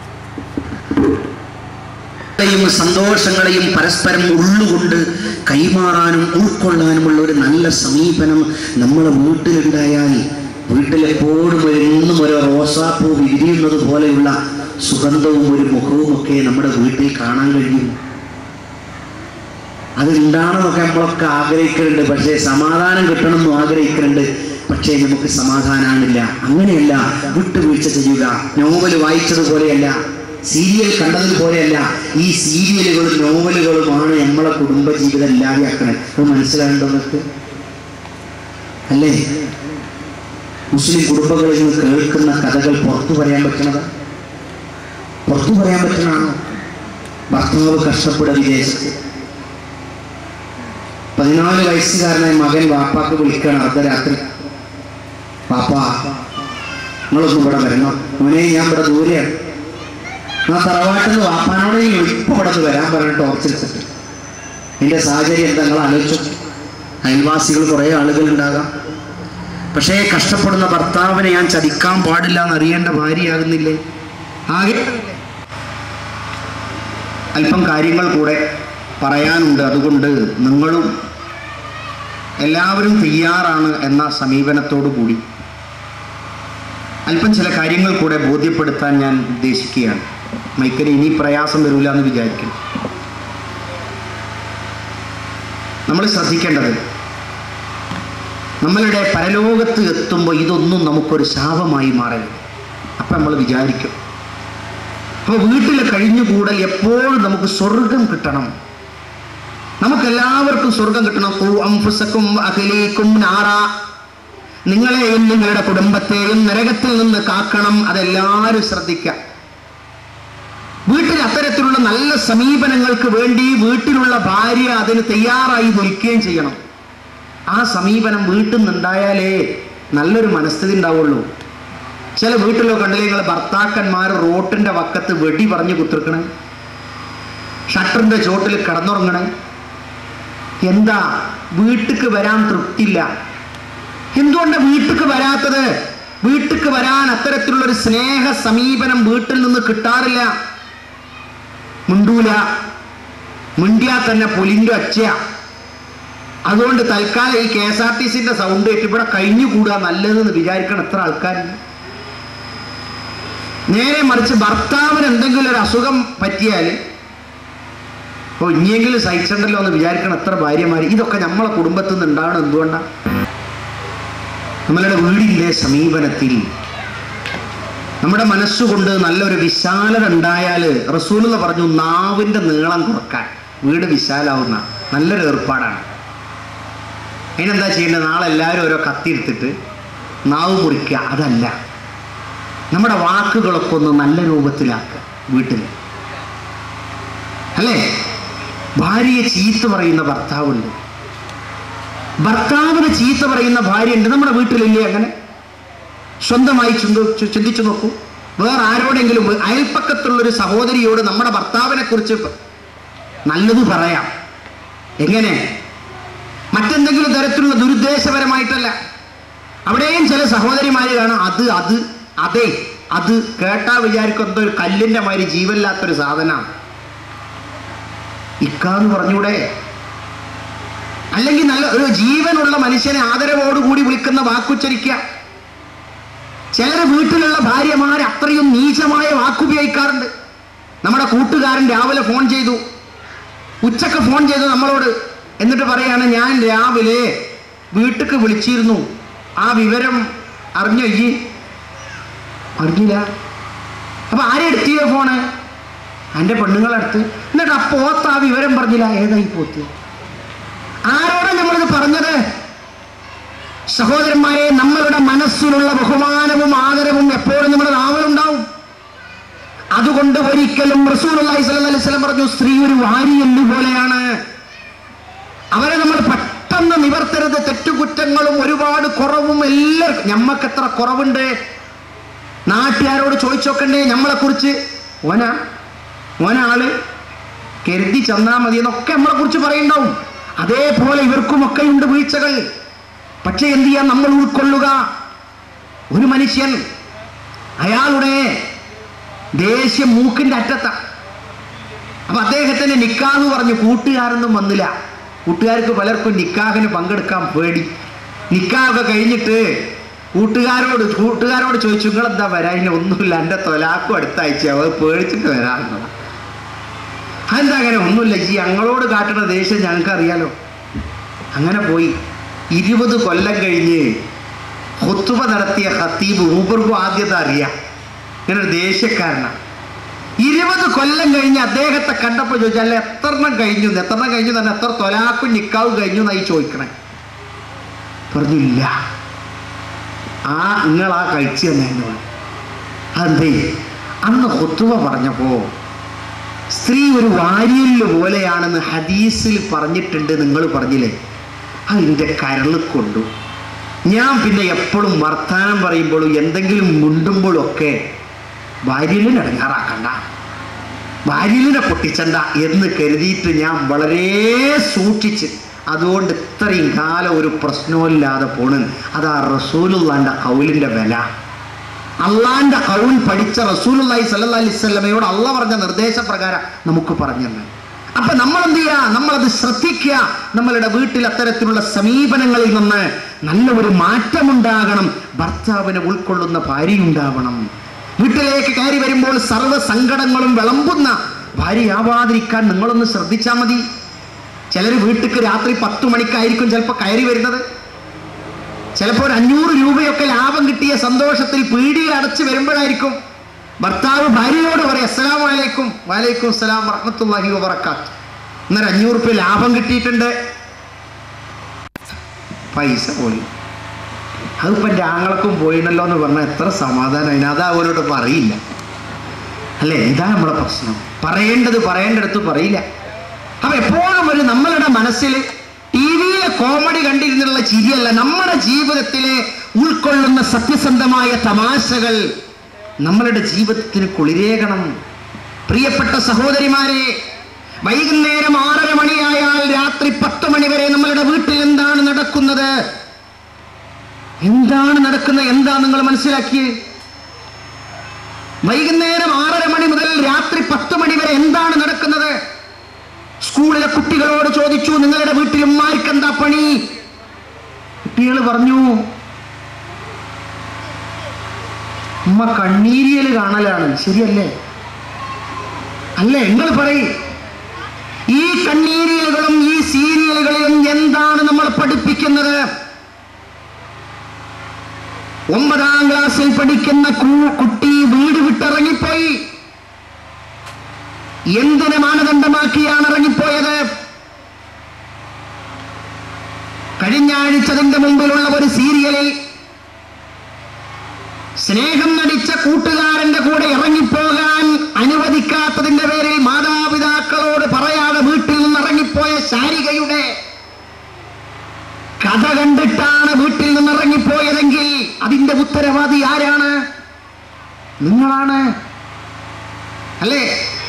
Speaker 1: സന്തോഷങ്ങളെയും പരസ്പരം ഉള്ളുകൊണ്ട് കൈമാറാനും ഉൾക്കൊള്ളാനുമുള്ള ഒരു നല്ല സമീപനം നമ്മുടെ വീട്ടിലുണ്ടായാൽ വീട്ടിലെപ്പോഴും എന്നും ഒരു റോസാപ്പൂ വിരിയുന്നത് പോലെയുള്ള സുഗന്ധവും ഒരു മുഖവും ഒക്കെ നമ്മുടെ വീട്ടിൽ കാണാൻ കഴിയും. അതുണ്ടാണെന്നൊക്കെ നമ്മളൊക്കെ ആഗ്രഹിക്കുന്നുണ്ട്, പക്ഷേ സമാധാനം കിട്ടണമെന്നും ആഗ്രഹിക്കുന്നുണ്ട്. പക്ഷേ നമുക്ക് സമാധാനമാണില്ല. അങ്ങനെയല്ല, വിട്ടുവീഴ്ച ചെയ്യുക. നോവൽ വായിച്ചതുപോലെയല്ല, സീരിയൽ കണ്ടതുപോലെയല്ല. ഈ സീരിയലുകളും നോവലുകളുമാണ് നമ്മളെ കുടുംബജീവിതം ഇല്ലാതെയാക്കണേ. അത് മനസ്സിലാകേണ്ടോ നിങ്ങൾക്ക്? അല്ലേ? മുസ്ലിം കുടുംബങ്ങളിൽ നിന്ന് കേൾക്കുന്ന കഥകൾ പുറത്തു പറയാൻ പറ്റണത്? പുറത്തു പറയാൻ പറ്റണാണോ? ഭർത്താവ് കഷ്ടപ്പെടുക വിദേശത്ത്, 14 വയസ്സുകാരനായ മകൻ വാപ്പാക്ക് വിളിക്കുകയാണ് അർദ്ധരാത്രി, പാപ്പാ നിങ്ങളൊന്നും ഇവിടെ വരണം. മോനെ ഞാൻ ഇവിടെ ദൂരെയാണ്. ആ തറവാട്ടിൽ നിന്ന് വാപ്പാനോട് ഇപ്പൊ ഇവിടെ വരാൻ പറഞ്ഞ ടോർച്ചെടുത്തിട്ട്. എൻ്റെ സാഹചര്യം എന്താ നിങ്ങൾ ആലോചിച്ചു? അയൽവാസികൾ കുറേ ആളുകളുണ്ടാകാം. പക്ഷേ കഷ്ടപ്പെടുന്ന ഭർത്താവിനെ ഞാൻ ചതിക്കാൻ പാടില്ല എന്നറിയേണ്ട ഭാര്യയാകുന്നില്ലേ? ആകെ അല്പം കാര്യങ്ങൾ കൂടെ പറയാനുണ്ട്. അതുകൊണ്ട് നിങ്ങളും എല്ലാവരും തയ്യാറാണ് എന്ന സമീപനത്തോടു കൂടി അല്പം ചില കാര്യങ്ങൾ കൂടെ ബോധ്യപ്പെടുത്താൻ ഞാൻ ഉദ്ദേശിക്കുകയാണ്. മൈക്കരി ഇനി പ്രയാസം വരില്ല എന്ന് വിചാരിക്കും. നമ്മൾ ശ്രദ്ധിക്കേണ്ടത്, നമ്മളുടെ പരലോകത്ത് എത്തുമ്പോൾ ഇതൊന്നും നമുക്കൊരു ശാപമായി മാറരുത്. അപ്പം നമ്മൾ വിചാരിക്കും, അപ്പോൾ വീട്ടിൽ കഴിഞ്ഞുകൂടൽ എപ്പോഴും നമുക്ക് സ്വർഗം കിട്ടണം, നമുക്കെല്ലാവർക്കും സ്വർഗം കിട്ടണം. അൻഫുസക്കും അഹ്ലീക്കും നാറാ, നിങ്ങളെയും നിങ്ങളുടെ കുടുംബത്തെയും നരകത്തിൽ നിന്ന് കാക്കണം. അതെല്ലാവരും ശ്രദ്ധിക്കുക. വീട്ടിൽ അത്തരത്തിലുള്ള നല്ല സമീപനങ്ങൾക്ക് വേണ്ടി വീട്ടിലുള്ള ഭാര്യ അതിന് തയ്യാറായി നിൽക്കുകയും ചെയ്യണം. ആ സമീപനം വീട്ടിൽ നിന്നുണ്ടായാലേ നല്ലൊരു മനസ്ഥിതി ഉണ്ടാവുള്ളൂ. ചില വീട്ടിലോ കണ്ടില്ലേ നിങ്ങൾ, ഭർത്താക്കന്മാർ റോട്ടിന്റെ വക്കത്ത് വെടി പറഞ്ഞു കുത്തിർക്കണേ, ഷട്ടറിന്റെ ചോട്ടിൽ കിടന്നുറങ്ങണേ. എന്താ? വീട്ടിക്ക് വരാൻ തൃപ്തിയില്ല. എന്തുകൊണ്ടാണ് വീട്ടിക്ക് വരാത്തത്? വീട്ടിക്ക് വരാൻ അത്തരത്തിലുള്ളൊരു സ്നേഹ സമീപനം വീട്ടിൽ നിന്ന് കിട്ടാറില്ല. മിണ്ടൂല, മിണ്ടിയാ തന്നെ പുലിൻ്റെ ഒച്ചയാ. അതുകൊണ്ട് തൽക്കാലം ഈ KSRTCന്റെ സൗണ്ട് കേട്ട് ഇവിടെ കഴിഞ്ഞുകൂടുക നല്ലതെന്ന് വിചാരിക്കണം എത്ര ആൾക്കാരുണ്ട്. നേരെ മറിച്ച് ഭർത്താവിന് എന്തെങ്കിലും ഒരു അസുഖം പറ്റിയാൽ ഇനിയെങ്കിലും സഹിച്ചിട്ടുണ്ടല്ലോ എന്ന് വിചാരിക്കണം എത്ര ഭാര്യമാർ. ഇതൊക്കെ നമ്മളെ കുടുംബത്തിൽ നിന്ന് ഉണ്ടാവണം. എന്തുകൊണ്ടാണ്? നമ്മളുടെ വീടിൻ്റെ സമീപനത്തിൽ നമ്മുടെ മനസ്സുകൊണ്ട് നല്ലൊരു വിശാലത ഉണ്ടായാൽ റസൂലുള്ള പറഞ്ഞു നാവിൻ്റെ നീളം കുറക്കാൻ വീട് വിശാലാവുന്ന നല്ലൊരു ഏർപ്പാടാണ്. അതിനെന്താ ചെയ്യേണ്ടത്? നാളെ എല്ലാവരും ഓരോ കത്തിയെടുത്തിട്ട് നാവ് മുറിക്കുക, അതല്ല. നമ്മുടെ വാക്കുകളൊക്കെ ഒന്ന് നല്ല രൂപത്തിലാക്കുക വീട്ടിൽ, അല്ലേ? ഭാര്യയെ ചീത്ത പറയുന്ന ഭർത്താവുണ്ട്, ഭർത്താവിന് ചീത്ത പറയുന്ന ഭാര്യയുണ്ട്. നമ്മുടെ വീട്ടിലില്ലേ അങ്ങനെ? സ്വന്തമായി ചിന്തിച്ചു നോക്കൂ. വേറെ ആരോടെങ്കിലും അയൽപ്പക്കത്തുള്ളൊരു സഹോദരിയോട് നമ്മുടെ ഭർത്താവിനെ കുറിച്ച് നല്ലത് പറയാം. എങ്ങനെ? മറ്റെന്തെങ്കിലും തരത്തിലുള്ള ദുരുദ്ദേശപരമായിട്ടല്ല. അവിടെയും ചില സഹോദരിമാര് കാണാം അത് കേട്ടാ വിചാരിക്കും എന്തോ ഒരു കല്ലിന്റെ മാതിരി ജീവനില്ലാത്തൊരു സാധനമാണ്. ഇക്കാന്ന് പറഞ്ഞൂടെ? അല്ലെങ്കിൽ നല്ല ഒരു ജീവനുള്ള മനുഷ്യനെ ആദരവോടുകൂടി വിളിക്കുന്ന വാക്കുച്ചരിക്കുക. ചിലർ വീട്ടിലുള്ള ഭാര്യമാർ അത്രയും നീചമായ വാക്കുപയോഗിക്കാറുണ്ട്. നമ്മുടെ കൂട്ടുകാരൻ രാവിലെ ഫോൺ ചെയ്തു, ഉച്ചക്ക് ഫോൺ ചെയ്തു നമ്മളോട്. എന്നിട്ട് പറയാണ്, ഞാൻ രാവിലെ വീട്ടിക്ക് വിളിച്ചിരുന്നു, ആ വിവരം അറിഞ്ഞോ? അറിഞ്ഞില്ല. അപ്പൊ ആരെടുത്തിയോ ഫോണ്? എൻ്റെ പെണ്ണുങ്ങളടുത്ത്. എന്നിട്ട് ആ പോത്ത് ആ വിവരം പറഞ്ഞില്ല. ഏതായി പോത്ത്? ആരോടാണ് നമ്മളിത് പറഞ്ഞത്? സഹോദരന്മാരെ, നമ്മളുടെ മനസ്സിലുള്ള ബഹുമാനവും ആദരവും എപ്പോഴും നമ്മുടെ നാവിലുണ്ടാവും. അതുകൊണ്ട് ഒരിക്കലും റസൂലുള്ളാഹി സ്വല്ലല്ലാഹു അലൈഹി വസല്ലം പറഞ്ഞു, സ്ത്രീ ഒരു വാരിയെല്ല് പോലെയാണ്. അവരെ നമ്മൾ പെട്ടെന്ന് നിവർത്തരുത്. തെറ്റുകുറ്റങ്ങളും ഒരുപാട് കുറവും എല്ലാം. ഞമ്മക്ക് എത്ര കുറവുണ്ട് നാട്ടുകാരോട് ചോദിച്ചോക്കണ്ടേ നമ്മളെ കുറിച്ച്? ഓനാള് കരുതി ചെന്നാ മതി എന്നൊക്കെ നമ്മളെ കുറിച്ച് പറയുണ്ടാവും. അതേപോലെ ഇവർക്കുമൊക്കെ ഉണ്ട് വീഴ്ചകൾ. പക്ഷെ എന്ത് ചെയ്യാൻ? നമ്മൾ ഉൾക്കൊള്ളുക. ഒരു മനുഷ്യൻ അയാളുടെ ദേഷ്യം മൂക്കിന്റെ അറ്റത്ത. അപ്പൊ അദ്ദേഹത്തിന് നിക്കാഹ് പറഞ്ഞു. കൂട്ടുകാരൊന്നും വന്നില്ല. കൂട്ടുകാർക്ക് പലർക്കും നിക്കാഹിന് പങ്കെടുക്കാൻ പേടി. നിക്കാഹൊക്കെ കഴിഞ്ഞിട്ട് കൂട്ടുകാരോട് ചോദിച്ചു, നിങ്ങളെന്താ വരാ? ഇനി ഒന്നുമില്ല, എൻ്റെ തൊലാക്കും അടുത്ത ആഴ്ച അത് പേടിച്ചിട്ട് വരാറുള്ളത്. അതെന്താ അങ്ങനെ? ഒന്നുമില്ല, ഞങ്ങളോട് കാട്ടുന്ന ദേഷ്യം ഞങ്ങൾക്ക് അറിയാലോ. അങ്ങനെ പോയി 20 കൊല്ലം കഴിഞ്ഞ് ഖുത്ബ നടത്തിയ ഖത്തീബ് മൂപ്പർക്കും ആദ്യത്തെ അറിയാം ഇങ്ങനെ ഒരു ദേഷ്യക്കാരനാണ്. 20 കൊല്ലം കഴിഞ്ഞ് അദ്ദേഹത്തെ കണ്ടപ്പോൾ ചോദിച്ചാൽ, അല്ല എത്രണ്ണം കഴിഞ്ഞു തന്നെ, എത്ര തൊലാക്കും നിക്കാവും കഴിഞ്ഞു എന്നായി ചോദിക്കണേ. പറഞ്ഞില്ല. നിങ്ങളാ കഴിച്ചു തന്നെ. അതെ, അന്ന് ഖുത്ബ പറഞ്ഞപ്പോ സ്ത്രീ ഒരു വാരിയല് പോലെയാണെന്ന് ഹദീസിൽ പറഞ്ഞിട്ടുണ്ട്. നിങ്ങൾ പറഞ്ഞില്ലേ? അതിൻ്റെ കരൾ കൊണ്ടു. ഞാൻ പിന്നെ എപ്പോഴും വർത്താനം പറയുമ്പോഴും എന്തെങ്കിലും മുണ്ടുമ്പോഴും ഒക്കെ വാരിയലിനെ ഇടങ്ങാറാക്കണ്ട, വാരിയലിനെ പൊട്ടിച്ചണ്ട എന്ന് കരുതിയിട്ട് ഞാൻ വളരെ സൂക്ഷിച്ച്, അതുകൊണ്ട് ഇത്രയും കാലം ഒരു പ്രശ്നമില്ലാതെ പോണ്. അതാ റസൂലുള്ളാന്റെ ഖൗലിന്റെ വില. അള്ളാന്റെ ഖൗൽ പഠിച്ച റസൂലുള്ളാഹി സ്വല്ലല്ലാഹി അലൈഹി വസല്ലമയോട് അള്ളാഹ് പറഞ്ഞ നിർദ്ദേശപ്രകാരം നമുക്ക് പറഞ്ഞു. അപ്പൊ നമ്മൾ എന്ത് ചെയ്യുക? നമ്മളത് ശ്രദ്ധിക്കുക. നമ്മളുടെ വീട്ടിൽ അത്തരത്തിലുള്ള സമീപനങ്ങളിൽ നിന്ന് നല്ല ഒരു മാറ്റമുണ്ടാകണം. ഭർത്താവിനെ ഉൾക്കൊള്ളുന്ന ഭാര്യയുണ്ടാവണം. വീട്ടിലേക്ക് കയറി വരുമ്പോൾ സർവ്വ സങ്കടങ്ങളും വിളമ്പുന്ന ഭാര്യയാവാതിരിക്കാൻ നിങ്ങളൊന്ന് ശ്രദ്ധിച്ചാൽ മതി. ചിലർ വീട്ടിക്ക് രാത്രി 10 മണിക്കായിരിക്കും ചിലപ്പോൾ കയറി വരുന്നത്. ചിലപ്പോൾ ഒരു 500 രൂപയൊക്കെ ലാഭം കിട്ടിയ സന്തോഷത്തിൽ പീടിയിൽ അടച്ച് വരുമ്പോഴായിരിക്കും ഭർത്താവ് ഭാര്യയോട് പറയും, അസ്സലാമു അലൈക്കും. വലൈക്കും അസ്സലാം വറഹ്മത്തുള്ളാഹി വബറകാത്ത്. എന്നൊരു 500 രൂപ ലാഭം കിട്ടിയിട്ടുണ്ട്. പൈസ പോയി. അതിപ്പോൾ എൻ്റെ ആങ്ങളക്കും പോയിണല്ലോ എന്ന് പറഞ്ഞാൽ എത്ര സമാധാനം. അത് അവരോട് പറയില്ല, അല്ലേ? ഇതാ നമ്മളെ പ്രശ്നം. പറയേണ്ടടുത്ത് പറയില്ല. അപ്പൊ എപ്പോഴും ഒരു നമ്മളുടെ മനസ്സിൽ ടിവിയിലെ കോമഡി കണ്ടിരുന്നുള്ള ചിരിയല്ല, നമ്മുടെ ജീവിതത്തിലെ ഉൾക്കൊള്ളുന്ന സത്യസന്ധമായ തമാശകൾ നമ്മളുടെ ജീവിതത്തിന് കുളിരേകണം. പ്രിയപ്പെട്ട സഹോദരിമാരെ, വൈകുന്നേരം 6:30 മണിയായാൽ രാത്രി 10 മണി വരെ നമ്മളുടെ വീട്ടിൽ എന്താണ് നടക്കുന്നത്? എന്താണ് നടക്കുന്നത്? എന്താ നിങ്ങൾ മനസ്സിലാക്കിയത്? വൈകുന്നേരം 6:30 മണി മുതൽ രാത്രി 10 മണി വരെ എന്താണ് നടക്കുന്നത്? സ്കൂളിലെ കുട്ടികളോട് ചോദിച്ചു, നിങ്ങളുടെ വീട്ടിൽ ഉമ്മാർക്ക് എന്താ പണി? കുട്ടികൾ പറഞ്ഞു, ഉമ്മ കണ്ണീരിയൽ കാണലാണ്. ശരിയല്ലേ? അല്ലേ? നിങ്ങൾ പറയും, ഈ കണ്ണീരിയലുകളും ഈ സീരിയലുകളിലും എന്താണ് നമ്മൾ പഠിപ്പിക്കുന്നത്? 9ാം ക്ലാസ്സിൽ പഠിക്കുന്ന കുട്ടി വീട് വിട്ടിറങ്ങിപ്പോയി. എന്തിനെ മാനദണ്ഡമാക്കിയാണ് ഇറങ്ങിപ്പോയത്? കഴിഞ്ഞ ആഴ്ച അതിന്റെ മുമ്പിലുള്ള ഒരു സീരിയലിൽ സ്നേഹം നടിച്ച കൂട്ടുകാരന്റെ കൂടെ ഇറങ്ങിപ്പോകാൻ അനുവദിക്കാത്തതിന്റെ പേരിൽ മാതാപിതാക്കളോട് പറയാതെ വീട്ടിൽ നിന്ന് ഇറങ്ങിപ്പോയ ശാരികയുടെ കഥ കണ്ടിട്ടാണ് വീട്ടിൽ നിന്ന് ഇറങ്ങിപ്പോയതെങ്കിൽ അതിന്റെ ഉത്തരവാദി ആരാണ്? നിങ്ങളാണ്, അല്ലേ?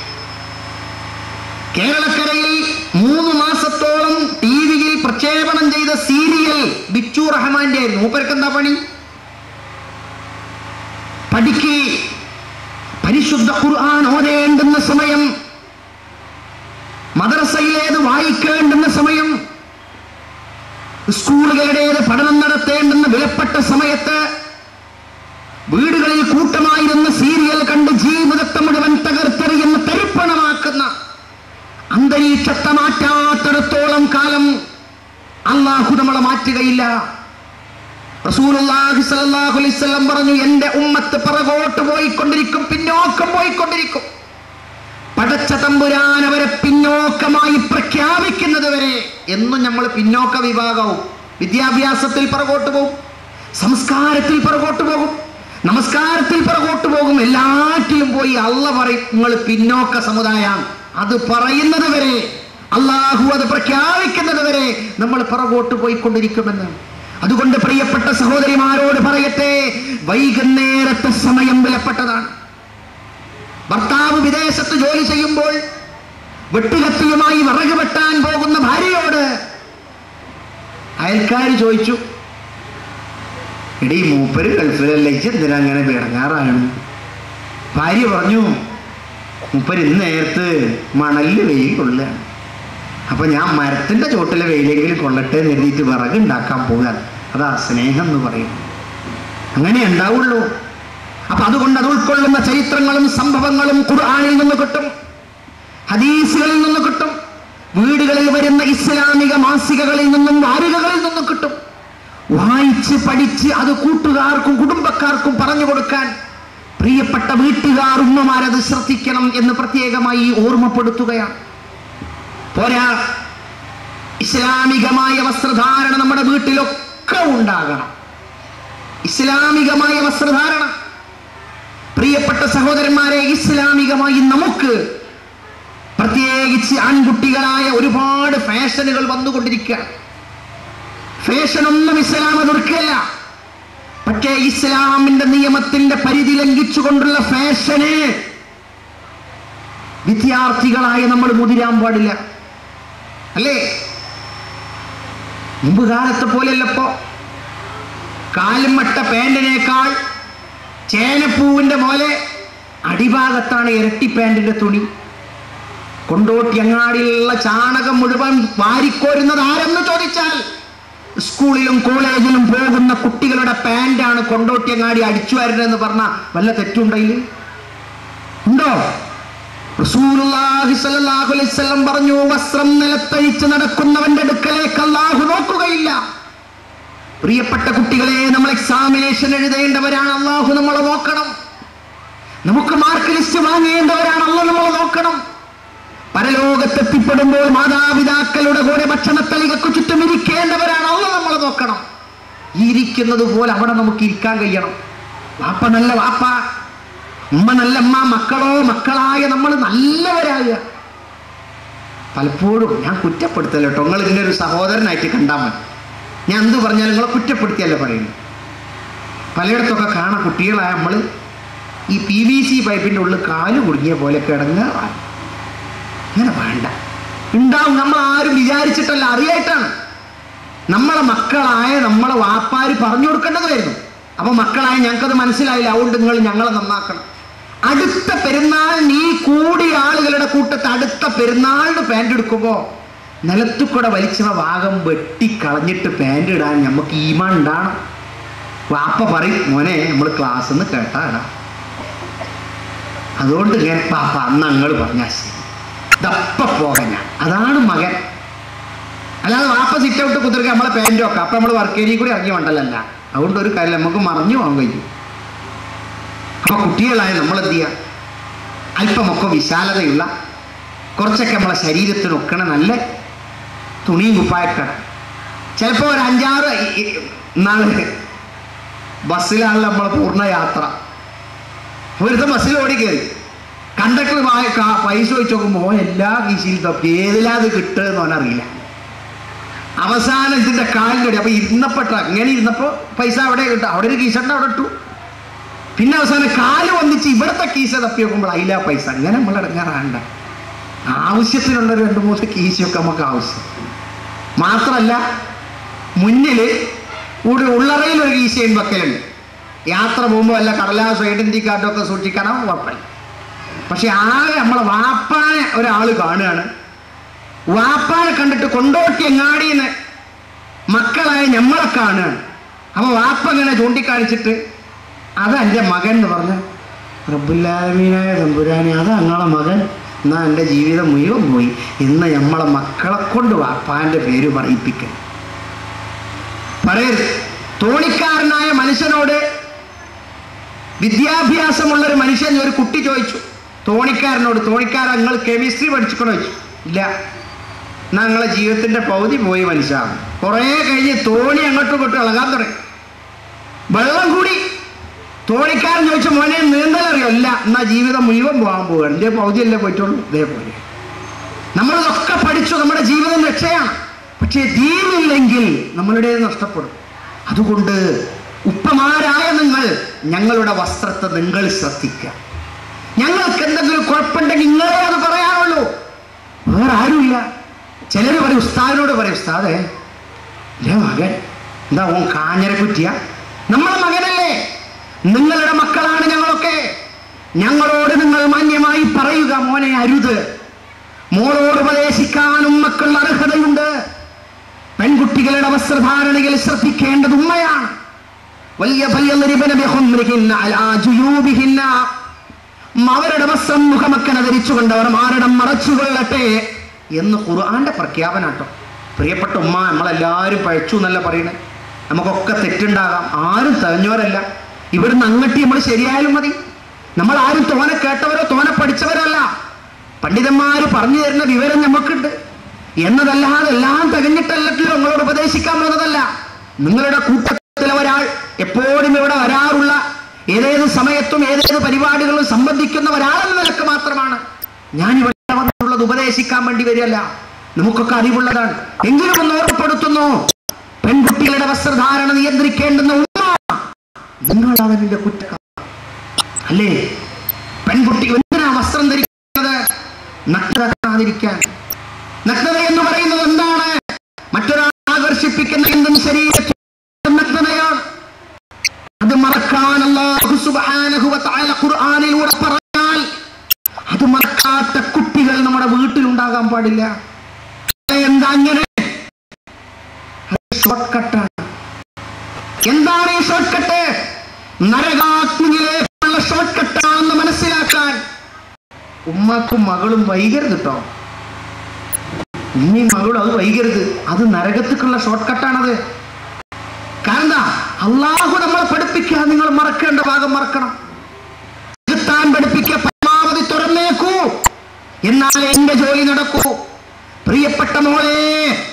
Speaker 1: കേരളക്കരയിൽ 3 മാസത്തോളം ടിവിയിൽ പ്രക്ഷേപണം ചെയ്ത സീരിയൽ ബിച്ചു റഹ്മാന്റെ ആയിരുന്നു. മൂപ്പർക്ക് എന്താ പണി? പഠിക്ക്, പരിശുദ്ധ ഖുർആൻ ഓതേണ്ടുന്ന സമയം, മദ്രസയിലേത് വായിക്കേണ്ടുന്ന സമയം, സ്കൂളുകളുടേത് പഠനം നടത്തേണ്ടുന്ന വിലപ്പെട്ട സമയത്ത് വീടുകളിൽ കൂട്ടമായിരുന്ന സീരിയൽ കണ്ട് ജീവിതത്തെ മുഴുവൻ തകർത്തെറിയുന്ന തരിപ്പണമാക്കുന്ന അന്തരീക്ഷത്തെ മാറ്റാത്തിടത്തോളം കാലം അല്ലാഹു നമ്മളെ മാറ്റുകയില്ല. റസൂലുള്ളാഹി സ്വല്ലല്ലാഹു അലൈഹി വസല്ലം പറഞ്ഞു, എന്റെ ഉമ്മത്ത് പിറകോട്ട് പോയിക്കൊണ്ടിരിക്കും, പിന്നോക്കം പോയിക്കൊണ്ടിരിക്കും. പടച്ച തമ്പുരാൻ അവരെ പിന്നോക്കമായി പ്രഖ്യാപിക്കുന്നത് വരെ എന്നും നമ്മൾ പിന്നോക്ക വിഭാഗവും. വിദ്യാഭ്യാസത്തിൽ പിറകോട്ട് പോകും, സംസ്കാരത്തിൽ പിറകോട്ട് പോകും, നമസ്കാരത്തിൽ പിറകോട്ട് പോകും, എല്ലാറ്റിലും പോയി അള്ള പറയും നിങ്ങൾ പിന്നോക്ക സമുദായമാണ്. അത് പറയുന്നത് വരെ, അള്ളാഹു അത് പ്രഖ്യാപിക്കുന്നത് വരെ നമ്മൾ പിറകോട്ട് പോയിക്കൊണ്ടിരിക്കുമെന്ന്. അതുകൊണ്ട് പ്രിയപ്പെട്ട സഹോദരിമാരോട് പറയട്ടെ, വൈകുന്നേരത്തെ സമയം വിലപ്പെട്ടതാണ്. ഭർത്താവ് വിദേശത്ത് ജോലി ചെയ്യുമ്പോൾ വെട്ടുകത്തിയുമായി വിറക് വെട്ടാൻ പോകുന്ന ഭാര്യയോട് അയൽക്കാർ ചോദിച്ചു, എടീ മൂപ്പര് ഗൾഫിലേക്ക് എന്തിനാ അങ്ങനെ വിടങ്ങാറാണ്? ഭാര്യ പറഞ്ഞു, മൂപ്പര് ഇന്ന് നേരത്ത് മണലില് വെയിൽ കൊള്ളുകയാണ്, അപ്പൊ ഞാൻ മരത്തിന്റെ ചോട്ടിലെ വെയിലെങ്കിലും കൊള്ളട്ടെ എന്ന് എഴുതിയിട്ട് വിറക് ഉണ്ടാക്കാൻ പോകാൻ. അതാ സ്നേഹം എന്ന് പറയും. അങ്ങനെ ഉണ്ടാവുള്ളൂ. അപ്പൊ അതുകൊണ്ട് അത് ഉൾക്കൊള്ളുന്ന ചരിത്രങ്ങളും സംഭവങ്ങളും ഖുർആനിൽ നിന്ന് കിട്ടും, ഹദീസുകളിൽ നിന്ന് കിട്ടും, വീടുകളിൽ വരുന്ന ഇസ്ലാമിക മാസികകളിൽ നിന്നും വാരികകളിൽ നിന്നും കിട്ടും. വായിച്ച് പഠിച്ച് അത് കൂട്ടുകാർക്കും കുടുംബക്കാർക്കും പറഞ്ഞു കൊടുക്കാൻ പ്രിയപ്പെട്ട വീട്ടുകാർ, ഉമ്മമാരത് ശ്രദ്ധിക്കണം എന്ന് പ്രത്യേകമായി ഓർമ്മപ്പെടുത്തുകയാണ്. പോരാ, ഇസ്ലാമികമായ വസ്ത്രധാരണ നമ്മുടെ വീട്ടിലൊക്കെ ഉണ്ടാകണം. ഇസ്ലാമികമായ വസ്ത്രധാരണ, പ്രിയപ്പെട്ട സഹോദരന്മാരെ, ഇസ്ലാമികമായി നമുക്ക് പ്രത്യേകിച്ച് ആൺകുട്ടികളായ ഒരുപാട് ഫാഷനുകൾ വന്നുകൊണ്ടിരിക്കുകയാണ്. ഫാഷനൊന്നും ഇസ്ലാം എതിർക്കല്ല. പക്ഷേ ഇസ്ലാമിന്റെ നിയമത്തിന്റെ പരിധി ലംഘിച്ചുകൊണ്ടുള്ള ഫാഷന് വിദ്യാർത്ഥികളായ നമ്മൾ മുതിരാൻ പാടില്ല, അല്ലേ? മുമ്പ് കാലത്തെ പോലെയല്ലപ്പോ. കാലും മട്ട പാൻറിനേക്കാൾ ചേനപ്പൂവിന്റെ പോലെ അടിഭാഗത്താണ് ഇരട്ടി പാൻറിന്റെ തുണി. കൊണ്ടോട്ടി അങ്ങാടിയിലുള്ള ചാണകം മുഴുവൻ വാരിക്കോരുന്നത് ആരെന്ന് ചോദിച്ചാൽ സ്കൂളിലും കോളേജിലും പോകുന്ന കുട്ടികളുടെ പാൻറ്റാണ് കൊണ്ടോട്ടി അങ്ങാടി അടിച്ചു വരുന്നതെന്ന് പറഞ്ഞാൽ വല്ല തെറ്റുണ്ടെങ്കിൽ ഉണ്ടോ? റസൂലുള്ളാഹി സ്വല്ലല്ലാഹു അലൈഹി വസല്ലം പറഞ്ഞു, വസ്ത്രം നിലത്തഴിച്ച് നടക്കുന്നവന്റെ അടുക്കലേക്ക് അല്ലാഹു നോക്കുകയില്ല. പ്രിയപ്പെട്ട കുട്ടികളെ, നമ്മൾ എക്സാമിനേഷൻ എഴുതേണ്ടവരാണ്, അല്ലാഹു നമ്മളെ നോക്കണം. നമുക്ക് മാർക്ക് ലിസ്റ്റ് വാങ്ങേണ്ടവരാണ്, അല്ലാഹു നമ്മളെ നോക്കണം. പരലോകത്തെത്തിപ്പെടുമ്പോൾ മാതാപിതാക്കളുടെ കൂടെ ഭക്ഷണത്തലികൾക്ക് ചുറ്റും ഇരിക്കേണ്ടവരാണ്, അല്ലാഹു നമ്മളെ നോക്കണം. ഇരിക്കുന്നത് പോലെ അവിടെ നമുക്ക് ഇരിക്കാൻ കഴിയണം. വാപ്പ നല്ല വാപ്പ, ഉമ്മ നല്ല ഉമ്മ, മക്കളോ മക്കളായ നമ്മൾ നല്ലവരാകുക. പലപ്പോഴും ഞാൻ കുറ്റപ്പെടുത്തല്ലോ കേട്ടോ, നിങ്ങൾ ഇതിൻ്റെ ഒരു സഹോദരനായിട്ട് കണ്ടാൽ മതി. ഞാൻ എന്ത് പറഞ്ഞാലും നിങ്ങളെ കുറ്റപ്പെടുത്തിയല്ല പറയുന്നത്. പലയിടത്തൊക്കെ കാണാം കുട്ടികളായ നമ്മൾ ഈ PVC പൈപ്പിൻ്റെ ഉള്ളിൽ കാല് കുടുങ്ങിയ പോലെ കിടങ്ങ്. അങ്ങനെ വേണ്ട, ഉണ്ടാവും. നമ്മൾ ആരും വിചാരിച്ചിട്ടല്ല, അറിയായിട്ടാണ്. നമ്മളെ മക്കളായ നമ്മളെ വാപ്പാര് പറഞ്ഞു കൊടുക്കേണ്ടതായിരുന്നു. അപ്പൊ മക്കളായ ഞങ്ങൾക്കത് മനസ്സിലായില്ല, അതുകൊണ്ട് നിങ്ങൾ ഞങ്ങളെ നന്നാക്കണം. അടുത്ത പെരുന്നാൾ നീ കൂടിയ ആളുകളുടെ കൂട്ടത്ത് അടുത്ത പെരുന്നാളിന് പാൻറ് എടുക്കുമ്പോ നിലത്തുകൂടെ വലിച്ച ഭാഗം വെട്ടിക്കളഞ്ഞിട്ട് പാൻറ് ഇടാൻ നമുക്ക് ഈമാൻ ഉണ്ടാണ്. വാപ്പ പറയും, മോനെ നമ്മൾ ക്ലാസ് നിന്ന് കേട്ടാടാ, അതുകൊണ്ട് ഇങ്ങനെ പാപ്പ അന്ന് ഞങ്ങൾ പറഞ്ഞാ ശരി, ഇതപ്പ പോകാൻ. അതാണ് മകൻ. അല്ലാതെ വാപ്പ സിറ്റ് ഔട്ട് കുതിർക്കുക നമ്മളെ പാൻറ് വെക്കാം, അപ്പൊ നമ്മൾ വർക്ക് ഏരിയയിൽ കൂടി ഇറങ്ങി വേണ്ടല്ല. അതുകൊണ്ട് ഒരു കാര്യം നമുക്ക് മറിഞ്ഞു പോകാൻ കഴിയും. അപ്പൊ കുട്ടികളായ നമ്മളെന്ത് ചെയ്യുക, അല്പമൊക്കെ വിശാലതയുള്ള കുറച്ചൊക്കെ നമ്മളെ ശരീരത്തിനൊക്കണ നല്ല തുണിയും കുപ്പായൊക്കെ. ചിലപ്പോൾ ഒരു 5-6 നാള് ബസ്സിലാണല്ലോ നമ്മളെ പൂർണ്ണ യാത്ര. ഒരുത്ത ബസ്സിൽ ഓടി കയറി, കണ്ടക്ടർ പൈസ ചോദിച്ചു നോക്കുമ്പോൾ എല്ലാ കീശയിൽ തപ്പി ഏതിലാത് കിട്ടുമെന്ന് അവനറിയില്ല. അവസാനം ഇതിന്റെ കാലിൻ്റെ അടി. അപ്പൊ ഇരുന്നപ്പെട്ട ഇങ്ങനെ ഇരുന്നപ്പോ പൈസ അവിടെ കിട്ടും, അവിടെ ഒരു കീശണ്ട അവിടെ ഇട്ടു. പിന്നെ അവസാനം കാല് വന്നിച്ച് ഇവിടുത്തെ കീശ തപ്പി നോക്കുമ്പോൾ അതിലാ പൈസ. അങ്ങനെ നമ്മൾ ഇടങ്ങാറാണ്ട. ആവശ്യത്തിനുള്ള 2-3 കീശയൊക്കെ നമുക്ക് ആവശ്യം. മാത്രല്ല മുന്നില് ഉള്ളറയിൽ ഒരു കീശയും വെക്കലുണ്ട്. യാത്ര പോകുമ്പോൾ വല്ല കടലാസോ ഐഡന്റിറ്റി കാർഡോ ഒക്കെ സൂക്ഷിക്കണം, കുഴപ്പമില്ല. പക്ഷെ ആകെ നമ്മളെ വാപ്പാനെ ഒരാള് കാണുകയാണ്. വാപ്പാനെ കണ്ടിട്ട് കൊണ്ടോട്ടി എങ്ങാടിന്ന് മക്കളായ നമ്മളെ കാണുകയാണ്. അപ്പൊ വാപ്പ ഇങ്ങനെ ചൂണ്ടിക്കാണിച്ചിട്ട് അതെൻ്റെ മകൻ എന്ന് പറഞ്ഞ, റബ്ബുൽ-ആലമീനായ തമ്പുരാനെ അതാ ഞങ്ങളെ മകൻ, എന്നാ എൻ്റെ ജീവിതം മുഴുവൻ പോയി. ഇന്ന് നമ്മളെ മക്കളെ കൊണ്ട് വാപ്പാൻ്റെ പേര് പറയിപ്പിക്കണം. പറയരുത്. തോണിക്കാരനായ മനുഷ്യനോട്, വിദ്യാഭ്യാസമുള്ളൊരു മനുഷ്യൻ, ഒരു കുട്ടി ചോദിച്ചു തോണിക്കാരനോട്, തോണിക്കാരൻ നിങ്ങൾ കെമിസ്ട്രി പഠിച്ചിക്കണോ ചോദിച്ചു. ഇല്ല. എന്നാ നിങ്ങളെ ജീവിതത്തിന്റെ പകുതി പോയി മനുഷ്യ. കുറേ കഴിഞ്ഞ് തോണി അങ്ങോട്ടും ഇങ്ങോട്ടും ഇളകാൻ തുടങ്ങി, വെള്ളം കൂടി. തോണിക്കാരൻ ചോദിച്ച മോനെ നീന്തൽ അറിയോ? ഇല്ല. എന്നാ ജീവിതം മുഴുവൻ പോകാൻ പോവുകയാണ്, എൻ്റെ പകുതിയല്ലേ പോയിട്ടുള്ളൂ. ഇതേപോലെ നമ്മളിതൊക്കെ പഠിച്ചു, നമ്മുടെ ജീവിതം രക്ഷയാണ്. പക്ഷേ ദീനില്ലെങ്കിൽ നമ്മളുടേത് നഷ്ടപ്പെടും. അതുകൊണ്ട് ഉപ്പമാരായ നിങ്ങൾ ഞങ്ങളുടെ വസ്ത്രത്തെ നിങ്ങൾ ശ്രദ്ധിക്കുക. ഞങ്ങൾക്ക് എന്തെങ്കിലും കുഴപ്പമുണ്ടെങ്കിൽ നിങ്ങളെ അത് പറയാനുള്ളൂ, വേറെ ആരുമില്ല. ചിലർ പറയും, ഉസ്താദിനോട് പറയും, ഉസ്താദേ അല്ലേ മകൻ എന്താ ഓൻ കാഞ്ഞര കുറ്റിയ? നമ്മളെ മകനല്ലേ, നിങ്ങളുടെ മക്കളാണ് ഞങ്ങളൊക്കെ. ഞങ്ങളോട് നിങ്ങൾ മാന്യമായി പറയുക, മോനെ അരുത്. മോളോട് ഉപദേശിക്കാനും മക്കളുടെ അർഹതയുണ്ട്. പെൺകുട്ടികളുടെ വസ്ത്രധാരണയിൽ ശ്രദ്ധിക്കേണ്ടത് ഉമ്മയാണ്. അവരുടെ വസ്ത്രം മുഖമക്കന ധരിച്ചുകൊണ്ട് അവർ മാരടം മറച്ചുകൊള്ളട്ടെ എന്ന് ഖുർആന്റെ പ്രഖ്യാപനാട്ടോ. പ്രിയപ്പെട്ട ഉമ്മ, നമ്മളെല്ലാവരും പഴച്ചു എന്നല്ല പറയണേ. നമുക്കൊക്കെ തെറ്റുണ്ടാകാം, ആരും തികഞ്ഞവരല്ല. ഇവിടുന്ന് അങ്ങട്ടി നമ്മൾ ശരിയായാലും മതി. നമ്മൾ ആരും തോനെ കേട്ടവരോ തോനെ പഠിച്ചവരല്ല. പണ്ഡിതന്മാർ പറഞ്ഞു തരുന്ന വിവരം നമുക്കുണ്ട് എന്നതല്ലാതെ എല്ലാം തികഞ്ഞിട്ടല്ലോ നിങ്ങളോട് ഉപദേശിക്കാൻ പോകുന്നതല്ല. നിങ്ങളുടെ കൂട്ടത്തിലെ ഒരാൾ എപ്പോഴും ഇവിടെ വരാറുള്ള, ഏതേത് സമയത്തും ഏതേത് പരിപാടികളും സംബന്ധിക്കുന്ന ഒരാളെന്ന നിലക്ക് മാത്രമാണ് ഞാൻ ഇവിടെ വന്നിട്ടുള്ളത്. ഉപദേശിക്കാൻ വേണ്ടി വരികയല്ല, നമുക്കൊക്കെ അറിവുള്ളതാണ്. എങ്കിലും ഒന്ന് ഓർമ്മപ്പെടുത്തുന്നു, പെൺകുട്ടികളുടെ വസ്ത്രധാരണ നിയന്ത്രിക്കേണ്ടുന്ന ഉമ്മ നിങ്ങളാണ് അതിന്റെ കുറ്റം അല്ലേ? പെൺകുട്ടി എന്തിനാ വസ്ത്രം ധരിക്കുന്നത്? നഗ്നത കാണാതിരിക്കാൻ. നഗ്നത എന്ന് പറയുന്നത് എന്താണ്? മറ്റൊരാൾ ആകർഷിപ്പിക്കുന്ന എന്തും ശരീരത്തിൽ നഗ്നതയാണ്. അത് മറക്കാൻ അല്ലാഹു സുബ്ഹാനഹു വ തആല ഖുർആനിലൂടെ പറഞ്ഞാൽ അത് മറക്കാത്ത കുട്ടികൾ നമ്മുടെ വീട്ടിലുണ്ടാകാൻ പാടില്ല. എന്താ അങ്ങനെ? ഷോർട്ട് കട്ടാണ്. എന്താണ് ഈ ഷോർട്ട് കട്ട്? നരകാഗ്നിയിലേക്കുള്ള ഷോർട്ട് കട്ടാണെന്ന് മനസ്സിലാക്കാൻ ഉമ്മക്കും മകളും വൈകരുത് കേട്ടോ. ഉമ്മയും മകളും അത് വൈകരുത്. അത് നരകത്തേക്കുള്ള ഷോർട്ട് കട്ടാണത്. കാരണം അള്ളാഹു നമ്മളെ പഠിപ്പിക്കുക, നിങ്ങൾ മറക്കേണ്ട ഭാഗം മറക്കണം. താൻ പഠിപ്പിക്കുക, പരമാവധി തുറന്നേക്കൂ, എന്നാലേ എന്റെ ജോലി നടക്കൂ. പ്രിയപ്പെട്ട മോളെ,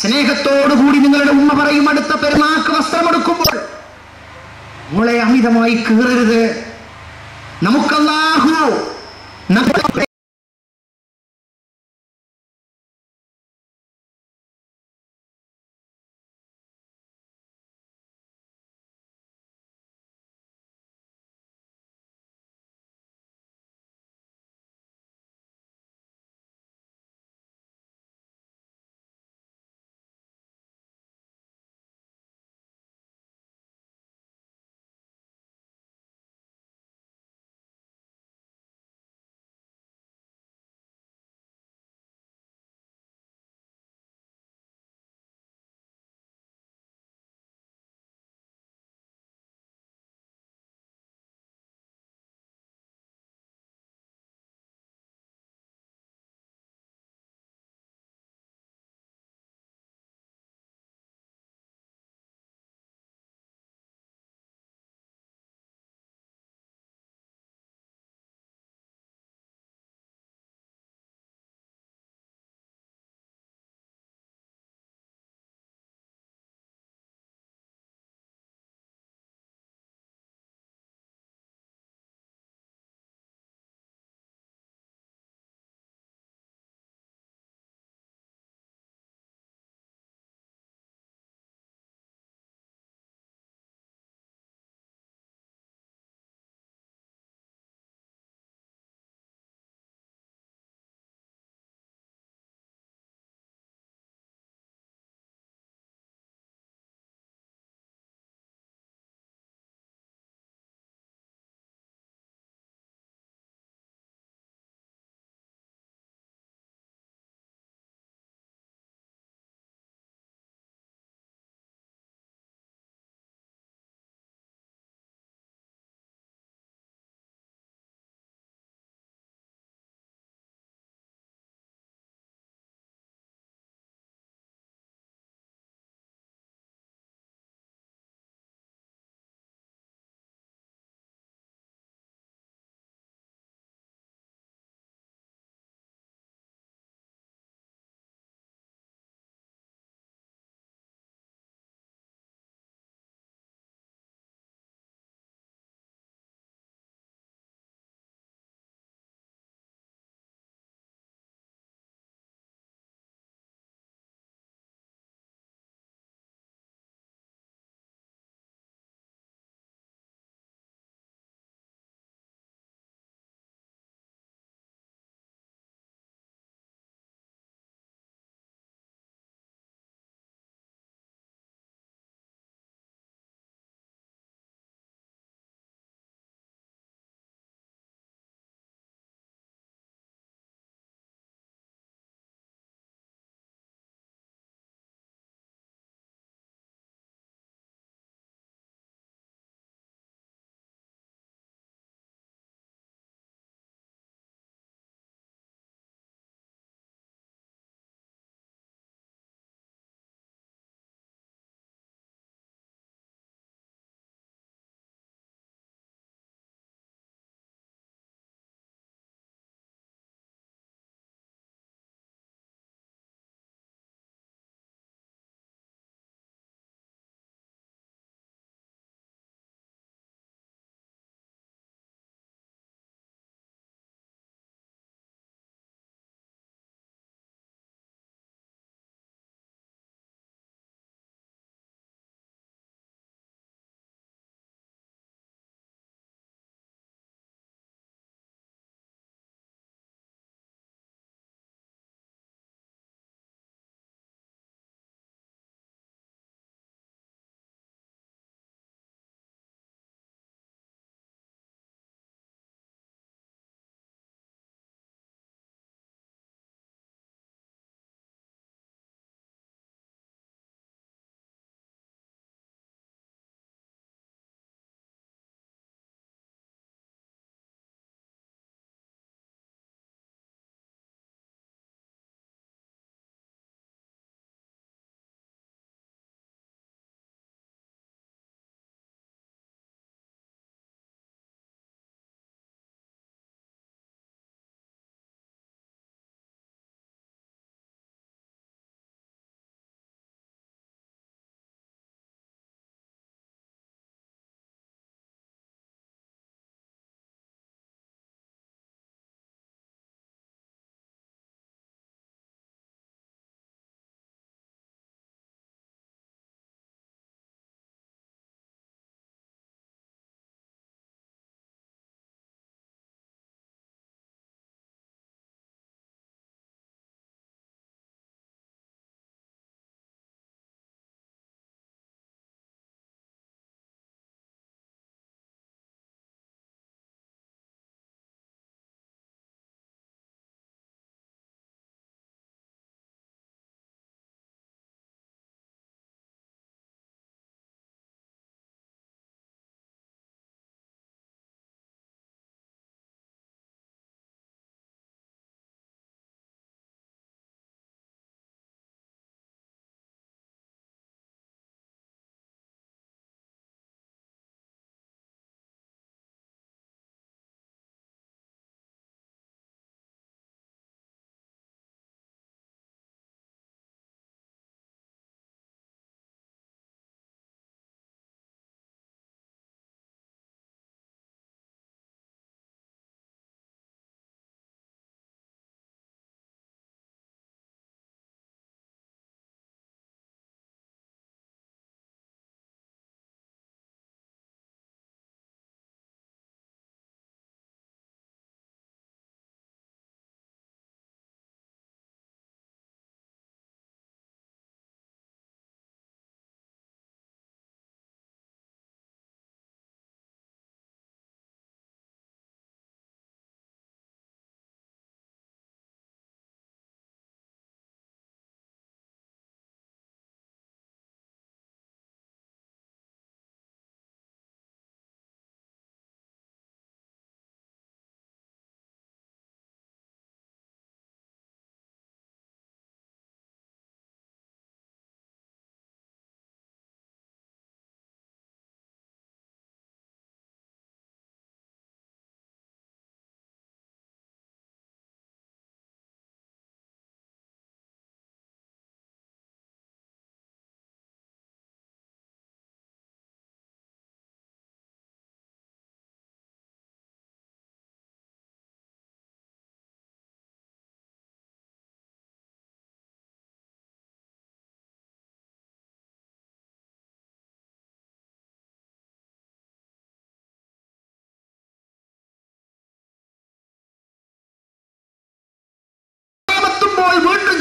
Speaker 1: സ്നേഹത്തോടുകൂടി നിങ്ങളുടെ ഉമ്മ പറയും അടുത്ത പെരുന്നാക്ക് വസ്ത്രമെടുക്കുമ്പോൾ മോളെ അമിതമായി കീറരുത്. നമുക്കല്ലാഹു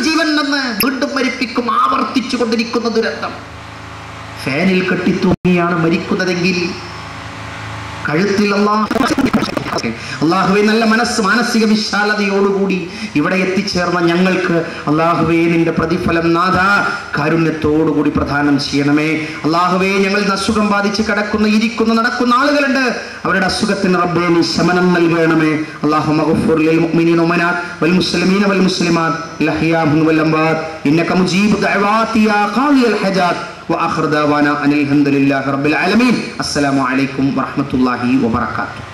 Speaker 1: ജീവൻ നിന്ന് വീണ്ടും മരിപ്പിക്കും, ആവർത്തിച്ചു കൊണ്ടിരിക്കുന്ന ദുരന്തം. ഫാനിൽ കെട്ടിത്തൂങ്ങിയാണ് മരിക്കുന്നതെങ്കിൽ കഴുത്തിൽ അള്ളാഹുവേ നല്ല മാനസിക വിശാലതയോടുകൂടി ഇവിടെ എത്തിച്ചേർന്ന ഞങ്ങൾക്ക് അള്ളാഹുവേ നിന്റെ പ്രതിഫലം നാഥ കാരുണ്യത്തോടുകൂടി പ്രദാനം ചെയ്യണമേ. അള്ളാഹുവേ ഞങ്ങളിൽ അസുഖം ബാധിച്ച് കിടക്കുന്ന, ഇരിക്കുന്ന, നടക്കുന്ന ആളുകളുണ്ട്. അവരുടെ അസുഖത്തിന് റബ്ബേ നീ ശമനം നൽകണമേ. അല്ലാഹുമ്മ ഗഫൂർ ലിൽ മുഅ്മിനീന വൽ മുസ്ലിമീന വൽ മുസ്ലിമാത്ത് ലഹിയാഹും വൽ അംവാത് ഇന്നക മുജീബു ദഅവാതി യാ ഖാദിയൽ ഹജാത് وآخر دعوانا أن الحمد لله رب العالمين. السلام عليكم ورحمة الله وبركاته.